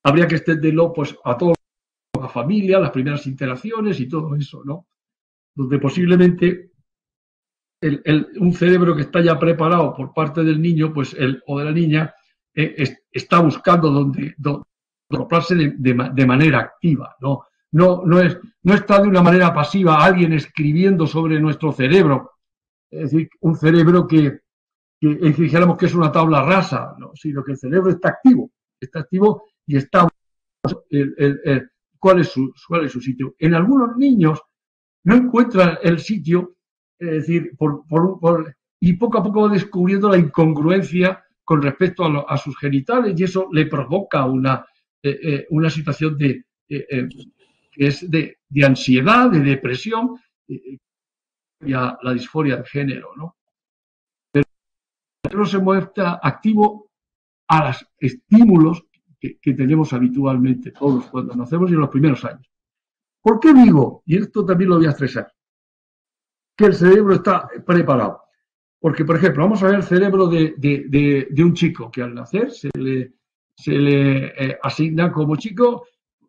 habría que extenderlo pues, a toda la familia, las primeras interacciones y todo eso, ¿no? Donde posiblemente el, el, un cerebro que está ya preparado por parte del niño pues el, o de la niña eh, es, está buscando donde, donde acoplarse de, de, de manera activa, ¿no? No, no, es, no está de una manera pasiva alguien escribiendo sobre nuestro cerebro, es decir, un cerebro que, que dijéramos que es una tabla rasa, ¿no? Sino que el cerebro está activo, está activo y está el, el, el, cuál, es su, cuál es su sitio. En algunos niños no encuentran el sitio, es decir, por, por, por, y poco a poco va descubriendo la incongruencia con respecto a, lo, a sus genitales y eso le provoca una, eh, eh, una situación de, eh, eh, que es de, de ansiedad, de depresión eh, y a la disforia de género, ¿no? Pero el cerebro se muestra activo a los estímulos que, que tenemos habitualmente todos cuando nacemos y en los primeros años. ¿Por qué digo, y esto también lo voy a estresar, que el cerebro está preparado? Porque, por ejemplo, vamos a ver el cerebro de, de, de, de un chico que al nacer se le, se le eh, asigna como chico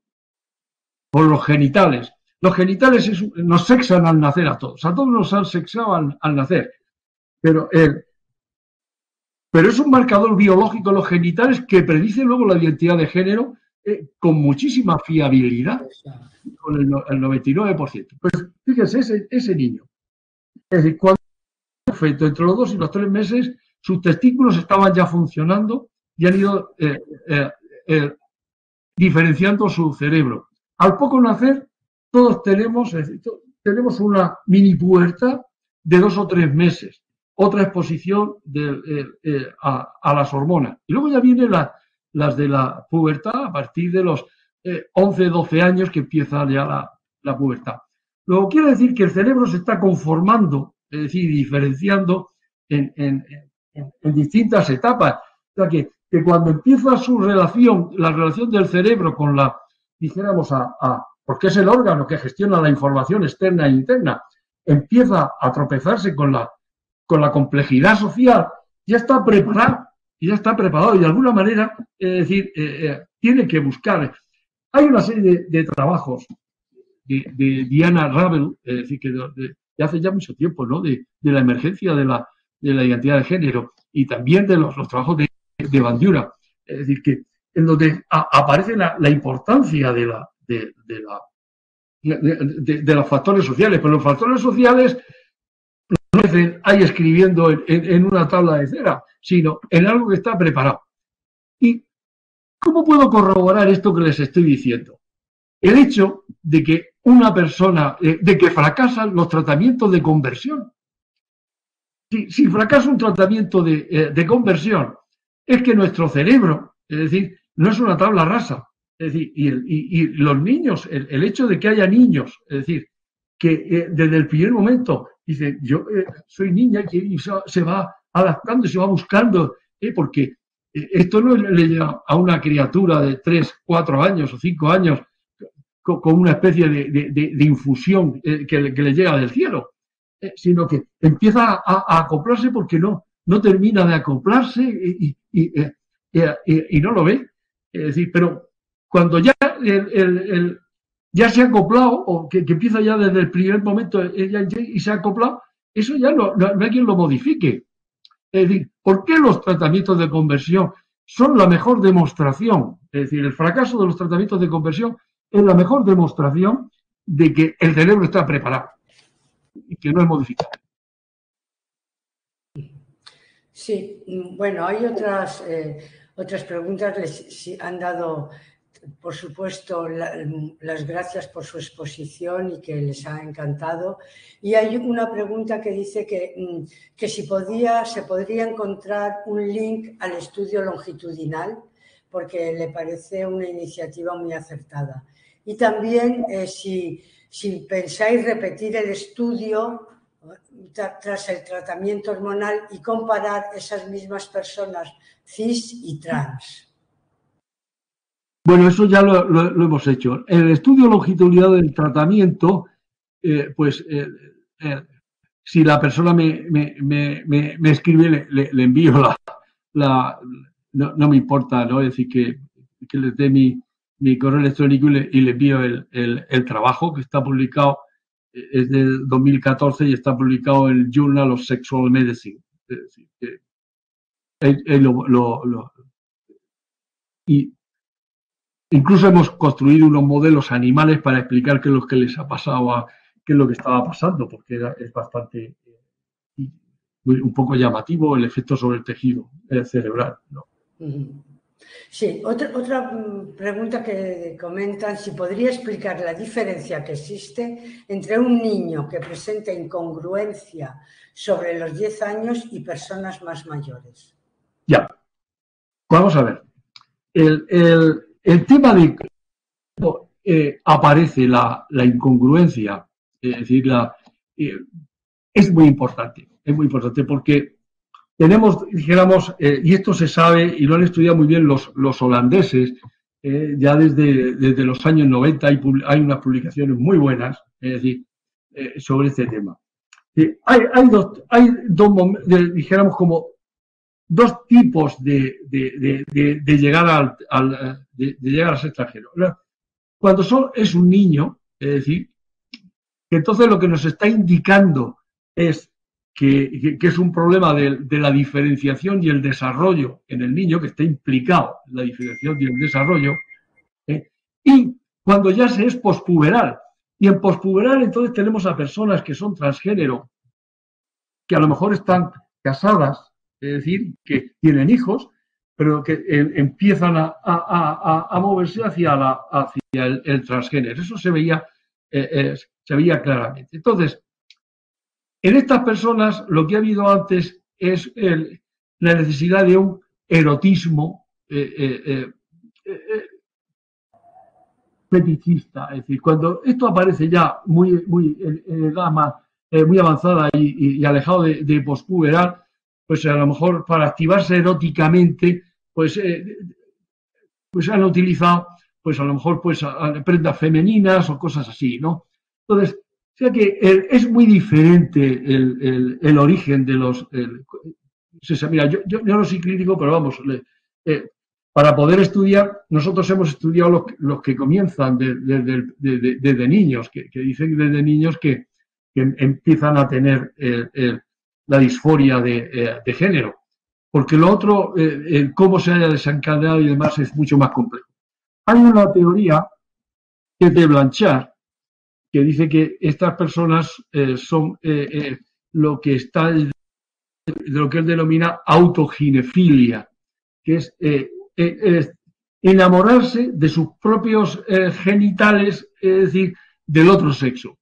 por los genitales. Los genitales es, nos sexan al nacer a todos. A todos nos han sexado al, al nacer. Pero, eh, pero es un marcador biológico los genitales que predice luego la identidad de género eh, con muchísima fiabilidad, con el, el noventa y nueve por ciento. Pues fíjense, ese, ese niño. Es decir, cuando feto, entre los dos y los tres meses, sus testículos estaban ya funcionando y han ido eh, eh, eh, diferenciando su cerebro. Al poco nacer, todos tenemos, es decir, tenemos una mini pubertad de dos o tres meses, otra exposición de, eh, eh, a, a las hormonas. Y luego ya vienen la, las de la pubertad a partir de los eh, once, doce años que empieza ya la, la pubertad. Luego quiere decir que el cerebro se está conformando, es decir, diferenciando en, en, en, en distintas etapas. O sea, que, que cuando empieza su relación, la relación del cerebro con la, dijéramos, a, a, porque es el órgano que gestiona la información externa e interna, empieza a tropezarse con la, con la complejidad social, ya está preparado, ya está preparado y de alguna manera, es decir, eh, eh, tiene que buscar. Hay una serie de, de trabajos de, de Diana Ravel, es decir, que de, de, de hace ya mucho tiempo, ¿no? De, de la emergencia de la, de la identidad de género y también de los, los trabajos de, de Bandura, es decir, que en donde a, aparece la, la importancia de, la, de, de, la, de, de, de los factores sociales, pero los factores sociales no hay escribiendo en, en, en una tabla de cera, sino en algo que está preparado. ¿Y cómo puedo corroborar esto que les estoy diciendo? El hecho de que una persona, de que fracasan los tratamientos de conversión. Si, si fracasa un tratamiento de, de conversión, es que nuestro cerebro, es decir, no es una tabla rasa. Es decir, y, el, y, y los niños, el, el hecho de que haya niños, es decir, que eh, desde el primer momento dicen, yo eh, soy niña y se va adaptando y se va buscando, eh, porque eh, esto no le llega a una criatura de tres, cuatro años o cinco años con, con una especie de, de, de, de infusión eh, que, que le llega del cielo, eh, sino que empieza a, a acoplarse porque no, no termina de acoplarse y, y, y, y, y, y no lo ve. Es decir, pero cuando ya el, el, el ya se ha acoplado, o que, que empieza ya desde el primer momento ella, y se ha acoplado, eso ya no, no, no hay quien lo modifique. Es decir, ¿por qué los tratamientos de conversión son la mejor demostración? Es decir, el fracaso de los tratamientos de conversión es la mejor demostración de que el cerebro está preparado y que no es modificable. Sí, bueno, hay otras, eh, otras preguntas, les han dado... Por supuesto, la, las gracias por su exposición y que les ha encantado. Y hay una pregunta que dice que, que si podía, se podría encontrar un link al estudio longitudinal, porque le parece una iniciativa muy acertada. Y también eh, si, si pensáis repetir el estudio tras el tratamiento hormonal y comparar esas mismas personas cis y trans. Bueno, eso ya lo, lo, lo hemos hecho. En el estudio longitudinal del tratamiento, eh, pues eh, eh, si la persona me, me, me, me escribe, le, le, le envío la... la no, no me importa, ¿no? Es decir, que, que les dé mi, mi correo electrónico y le, y le envío el, el, el trabajo que está publicado, es de dos mil catorce y está publicado en el Journal of Sexual Medicine. Es decir, que él, él lo, lo, lo, y incluso hemos construido unos modelos animales para explicar qué es lo que les ha pasado, a, qué es lo que estaba pasando, porque era, es bastante, un poco llamativo el efecto sobre el tejido cerebral, ¿no? Sí, otra, otra pregunta que comentan, si podría explicar la diferencia que existe entre un niño que presenta incongruencia sobre los diez años y personas más mayores. Ya, vamos a ver. El, el, el tema de eh, aparece la, la incongruencia, es decir, la, eh, es muy importante, es muy importante porque tenemos, dijéramos, eh, y esto se sabe y lo han estudiado muy bien los, los holandeses, eh, ya desde, desde los años noventa hay, hay unas publicaciones muy buenas, es decir, eh, sobre este tema. Eh, hay, hay dos, hay dos de, dijéramos, como dos tipos de, de, de, de, de llegar al, al de, de llegar a ser extranjero. Cuando son, es un niño, es decir, que entonces lo que nos está indicando es Que, que, que es un problema de, de la diferenciación y el desarrollo en el niño, que está implicado en la diferenciación y el desarrollo, ¿eh? Y cuando ya se es pospuberal, y en pospuberal entonces tenemos a personas que son transgénero, que a lo mejor están casadas, es decir, que tienen hijos, pero que eh, empiezan a, a, a, a moverse hacia, la, hacia el, el transgénero. Eso se veía, eh, eh, se veía claramente. Entonces, en estas personas lo que ha habido antes es el, la necesidad de un erotismo eh, eh, eh, fetichista. Es decir, cuando esto aparece ya muy, muy en, en edad más, eh, muy avanzada y, y, y alejado de, de pospuberal, pues a lo mejor para activarse eróticamente, pues, eh, pues han utilizado, pues a lo mejor pues a, a prendas femeninas o cosas así, ¿no? Entonces, o sea que el, es muy diferente el, el, el origen de los... El, mira, yo, yo, yo no soy crítico, pero vamos, le, eh, para poder estudiar, nosotros hemos estudiado los, los que comienzan desde de, de, de, de, de niños, que, que dicen desde niños que, que empiezan a tener el, el, la disforia de, eh, de género, porque lo otro, eh, el cómo se haya desencadenado y demás, es mucho más complejo. Hay una teoría que es de Blanchard, que dice que estas personas eh, son eh, eh, lo que está de lo que él denomina autoginefilia, que es, eh, eh, es enamorarse de sus propios eh, genitales, es decir, del otro sexo.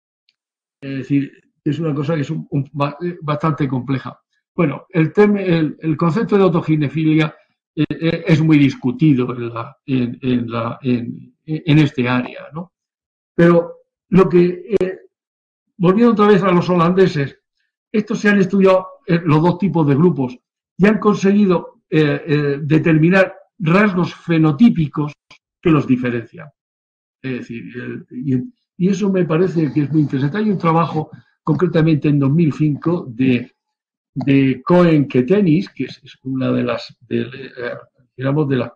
Es decir, es una cosa que es un, un, bastante compleja. Bueno, el, tema, el, el concepto de autoginefilia eh, es muy discutido en, la, en, en, la, en, en este área, ¿no? Pero lo que, eh, volviendo otra vez a los holandeses, estos se han estudiado eh, los dos tipos de grupos y han conseguido eh, eh, determinar rasgos fenotípicos que los diferencian. Es decir, el, y, y eso me parece que es muy interesante. Hay un trabajo, concretamente en dos mil cinco, de, de Cohen-Ketenis, que es, es una de las, de, eh, digamos, de las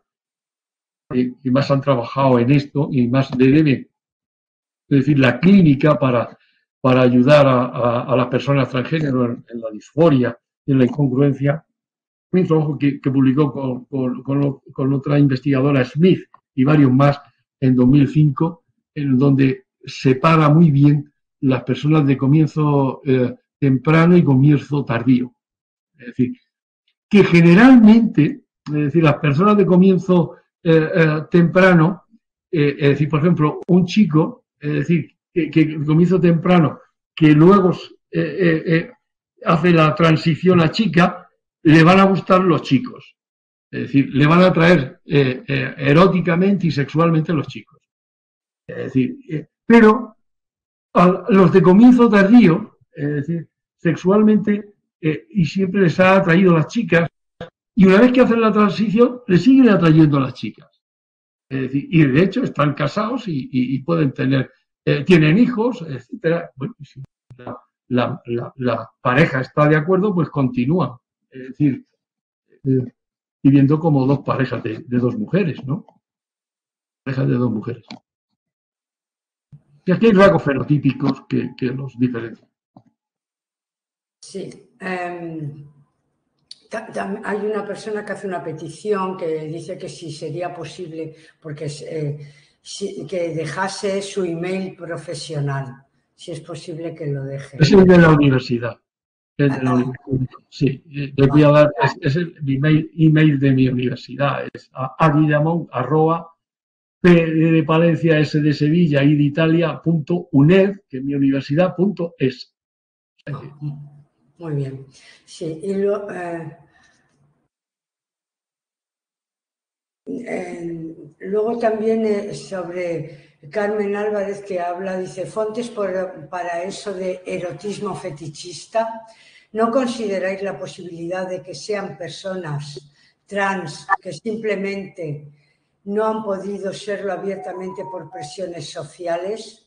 eh, que más han trabajado en esto y más le deben, es decir, la clínica para, para ayudar a, a, a las personas transgénero en, en la disforia y en la incongruencia. Un trabajo que, que publicó con, con, con, con otra investigadora, Smith, y varios más en dos mil cinco, en donde separa muy bien las personas de comienzo eh, temprano y comienzo tardío. Es decir, que generalmente, es decir, las personas de comienzo eh, eh, temprano, eh, es decir, por ejemplo, un chico, es decir, que, que comienzo temprano, que luego eh, eh, eh, hace la transición a chica, le van a gustar los chicos. Es decir, le van a atraer eh, eh, eróticamente y sexualmente los chicos. Es decir, eh, pero a los de comienzo tardío, es decir, sexualmente, eh, y siempre les ha atraído las chicas, y una vez que hacen la transición, le siguen atrayendo a las chicas. Es decir, y de hecho están casados y, y, y pueden tener, eh, tienen hijos, etcétera. Bueno, si la, la, la, la pareja está de acuerdo, pues continúan. Es decir, eh, viviendo como dos parejas de, de dos mujeres, ¿no? parejas de dos mujeres. Y aquí hay rasgos fenotípicos que, que los diferencian. Sí. Um, hay una persona que hace una petición que dice que si sería posible, porque eh, si, que dejase su email profesional, si es posible que lo deje. Es el de la universidad. El de la universidad. Sí, les voy a dar, es, es el email, email de mi universidad, es aguillamón arroba P de Palencia, S de Sevilla, I de Italia, punto UNED, que es mi universidad, punto es. Muy bien. Sí, y lo, eh, eh, luego también eh, sobre Carmen Álvarez, que habla, dice, fontes por, para eso de erotismo fetichista. ¿No consideráis la posibilidad de que sean personas trans que simplemente no han podido serlo abiertamente por presiones sociales?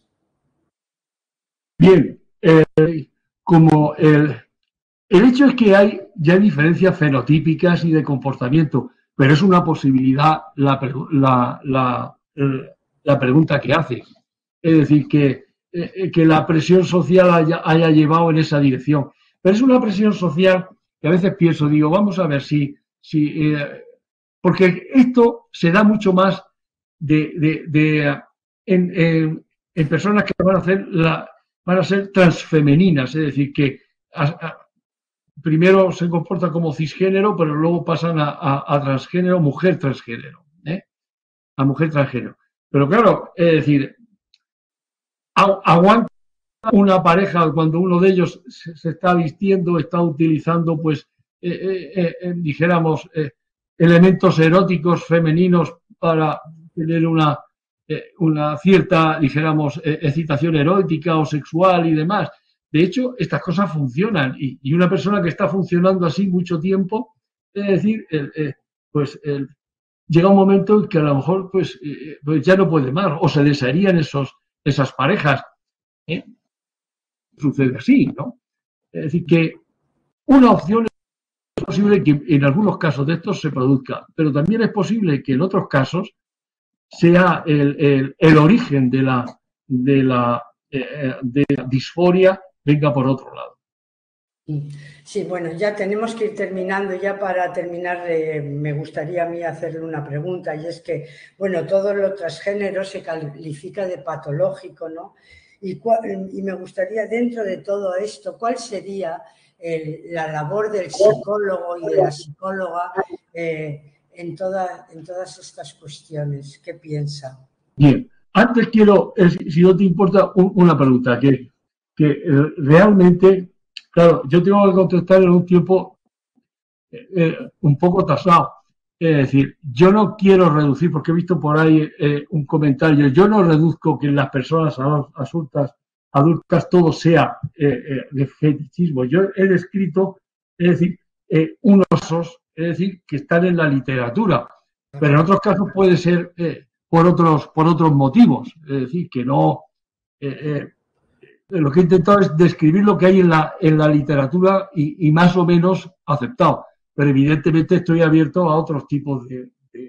Bien, eh, como el, el hecho es que hay ya diferencias fenotípicas y de comportamiento, pero es una posibilidad la, la, la, la pregunta que hace. Es decir, que, eh, que la presión social haya, haya llevado en esa dirección. Pero es una presión social que a veces pienso, digo, vamos a ver si... si eh, porque esto se da mucho más de, de, de, en, en, en personas que van a, hacer la, van a ser transfemeninas, es decir, que a, a, primero se comportan como cisgénero, pero luego pasan a, a, a transgénero, mujer transgénero, ¿eh? a mujer transgénero. Pero claro, es decir, aguanta una pareja cuando uno de ellos se, se está vistiendo, está utilizando, pues, eh, eh, eh, dijéramos, eh, elementos eróticos femeninos para tener una, eh, una cierta, dijéramos, eh, excitación erótica o sexual y demás. De hecho, estas cosas funcionan y, y una persona que está funcionando así mucho tiempo, es decir, eh, eh, pues eh, llega un momento en que a lo mejor pues, eh, pues ya no puede más o se desharían esos, esas parejas. ¿eh? Sucede así, ¿no? Es decir, que una opción es posible que en algunos casos de estos se produzca, pero también es posible que en otros casos sea el, el, el origen de la, de, la, eh, de la disforia venga por otro lado. Sí, bueno, ya tenemos que ir terminando. Ya para terminar, eh, me gustaría a mí hacerle una pregunta, y es que, bueno, todo lo transgénero se califica de patológico, ¿no? Y, y me gustaría, dentro de todo esto, ¿cuál sería el, la labor del psicólogo y de la psicóloga eh, en, toda, en todas estas cuestiones? ¿Qué piensa? Bien, antes quiero, si no te importa, una pregunta, que, que eh, realmente... Claro, yo tengo que contestar en un tiempo eh, un poco tasado. Es decir, yo no quiero reducir, porque he visto por ahí eh, un comentario, yo no reduzco que en las personas adultas, adultas todo sea eh, eh, de fetichismo. Yo he descrito, es decir, eh, unos casos, es decir, que están en la literatura, pero en otros casos puede ser eh, por otros por otros motivos. Es decir, que no... Eh, eh, lo que he intentado es describir lo que hay en la, en la literatura y, y más o menos aceptado. Pero evidentemente estoy abierto a otros tipos de, de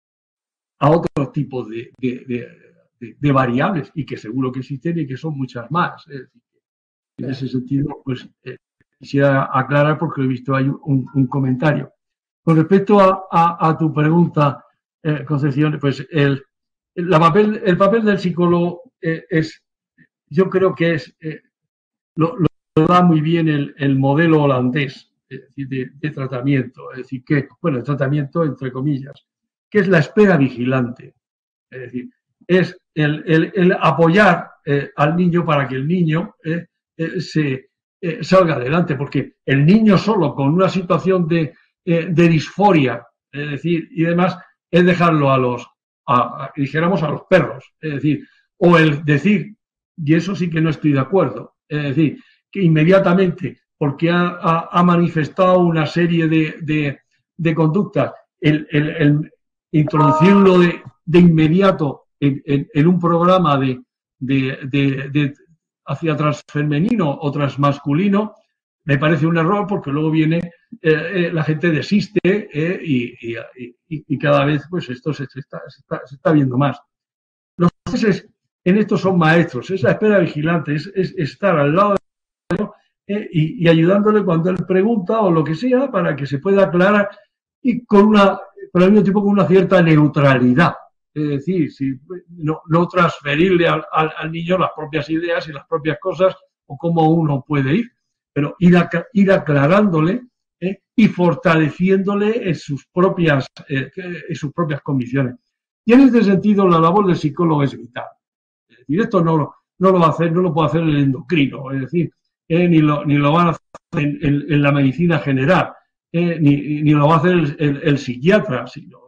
a otros tipos de, de, de, de, de variables y que seguro que existen y que son muchas más. Es decir, en ese sentido, pues eh, quisiera aclarar porque he visto ahí un, un comentario. Con respecto a, a, a tu pregunta, eh, Concepción, pues el, la papel, el papel del psicólogo eh, es... Yo creo que es eh, lo, lo da muy bien el, el modelo holandés es decir, de, de tratamiento, es decir, que, bueno, el tratamiento entre comillas, que es la espera vigilante, es decir, es el, el, el apoyar eh, al niño para que el niño eh, eh, se eh, salga adelante, porque el niño solo con una situación de, eh, de disforia, es decir, y demás, es dejarlo a los, a, a, dijéramos, a los perros, es decir, o el decir, y eso sí que no estoy de acuerdo. Es decir, que inmediatamente, porque ha, ha, ha manifestado una serie de, de, de conductas, el, el, el introducirlo de, de inmediato en, en, en un programa de, de, de, de hacia transfemenino o transmasculino, me parece un error porque luego viene, eh, eh, la gente desiste eh, y, y, y, y cada vez pues esto se, se, está, se, está, se está viendo más. los franceses en esto son maestros, es la espera vigilante, es, es estar al lado del niño eh, y, y ayudándole cuando él pregunta o lo que sea para que se pueda aclarar y con una, pero al mismo tiempo con una cierta neutralidad. Es decir, si, no, no transferirle al, al, al niño las propias ideas y las propias cosas o cómo uno puede ir, pero ir, a, ir aclarándole eh, y fortaleciéndole en sus propias, eh, en sus propias convicciones. Y en este sentido la labor del psicólogo es vital. Es decir, esto no, no lo va a hacer, no lo puede hacer el endocrino, es decir, eh, ni, lo, ni lo van a hacer en, en, en la medicina general, eh, ni, ni lo va a hacer el, el, el psiquiatra, sino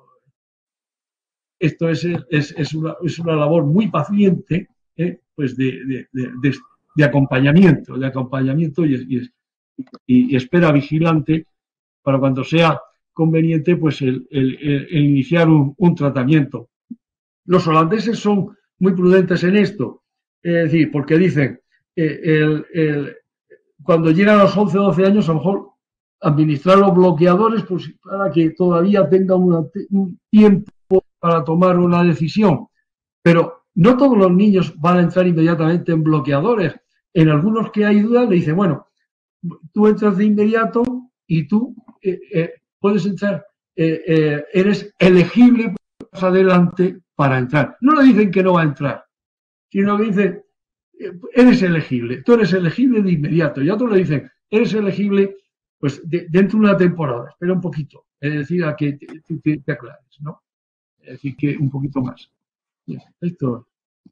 esto es, es, es, una, es una labor muy paciente, eh, pues de, de, de, de, de acompañamiento, de acompañamiento y, y, y, y espera vigilante para cuando sea conveniente, pues el, el, el, el iniciar un, un tratamiento. Los holandeses son muy prudentes en esto, es decir, porque dicen, eh, el, el, cuando llegan a los once o doce años, a lo mejor administrar los bloqueadores pues, para que todavía tenga una, un tiempo para tomar una decisión, pero no todos los niños van a entrar inmediatamente en bloqueadores. En algunos que hay dudas le dicen, bueno, tú entras de inmediato y tú eh, eh, puedes entrar, eh, eh, eres elegible más adelante para entrar. No le dicen que no va a entrar, sino que dicen, eh, eres elegible, tú eres elegible de inmediato. Y otros le dicen, eres elegible pues de, dentro de una temporada, espera un poquito, es decir, a que te, te, te aclares, ¿no? Es decir, que un poquito más. Esto.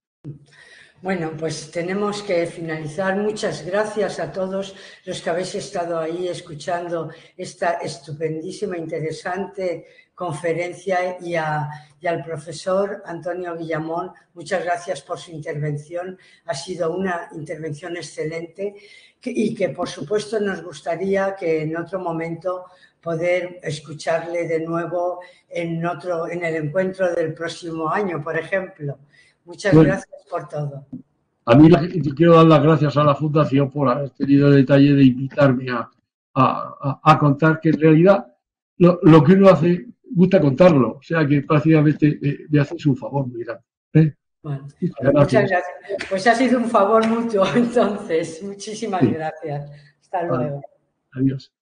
Bueno, pues tenemos que finalizar. Muchas gracias a todos los que habéis estado ahí escuchando esta estupendísima, interesante conferencia y, a, y al profesor Antonio Guillamón. Muchas gracias por su intervención. Ha sido una intervención excelente y que, por supuesto, nos gustaría que en otro momento poder escucharle de nuevo en, otro, en el encuentro del próximo año, por ejemplo. Muchas bueno, gracias por todo. A mí quiero dar las gracias a la Fundación por haber tenido el detalle de invitarme a, a, a contar que en realidad lo, lo que uno hace, gusta contarlo. O sea que prácticamente eh, me haces un favor, mira. ¿eh? Bueno, muchas gracias. gracias. Pues ha sido un favor mutuo, entonces. Muchísimas sí. gracias. Hasta luego. Vale. Adiós.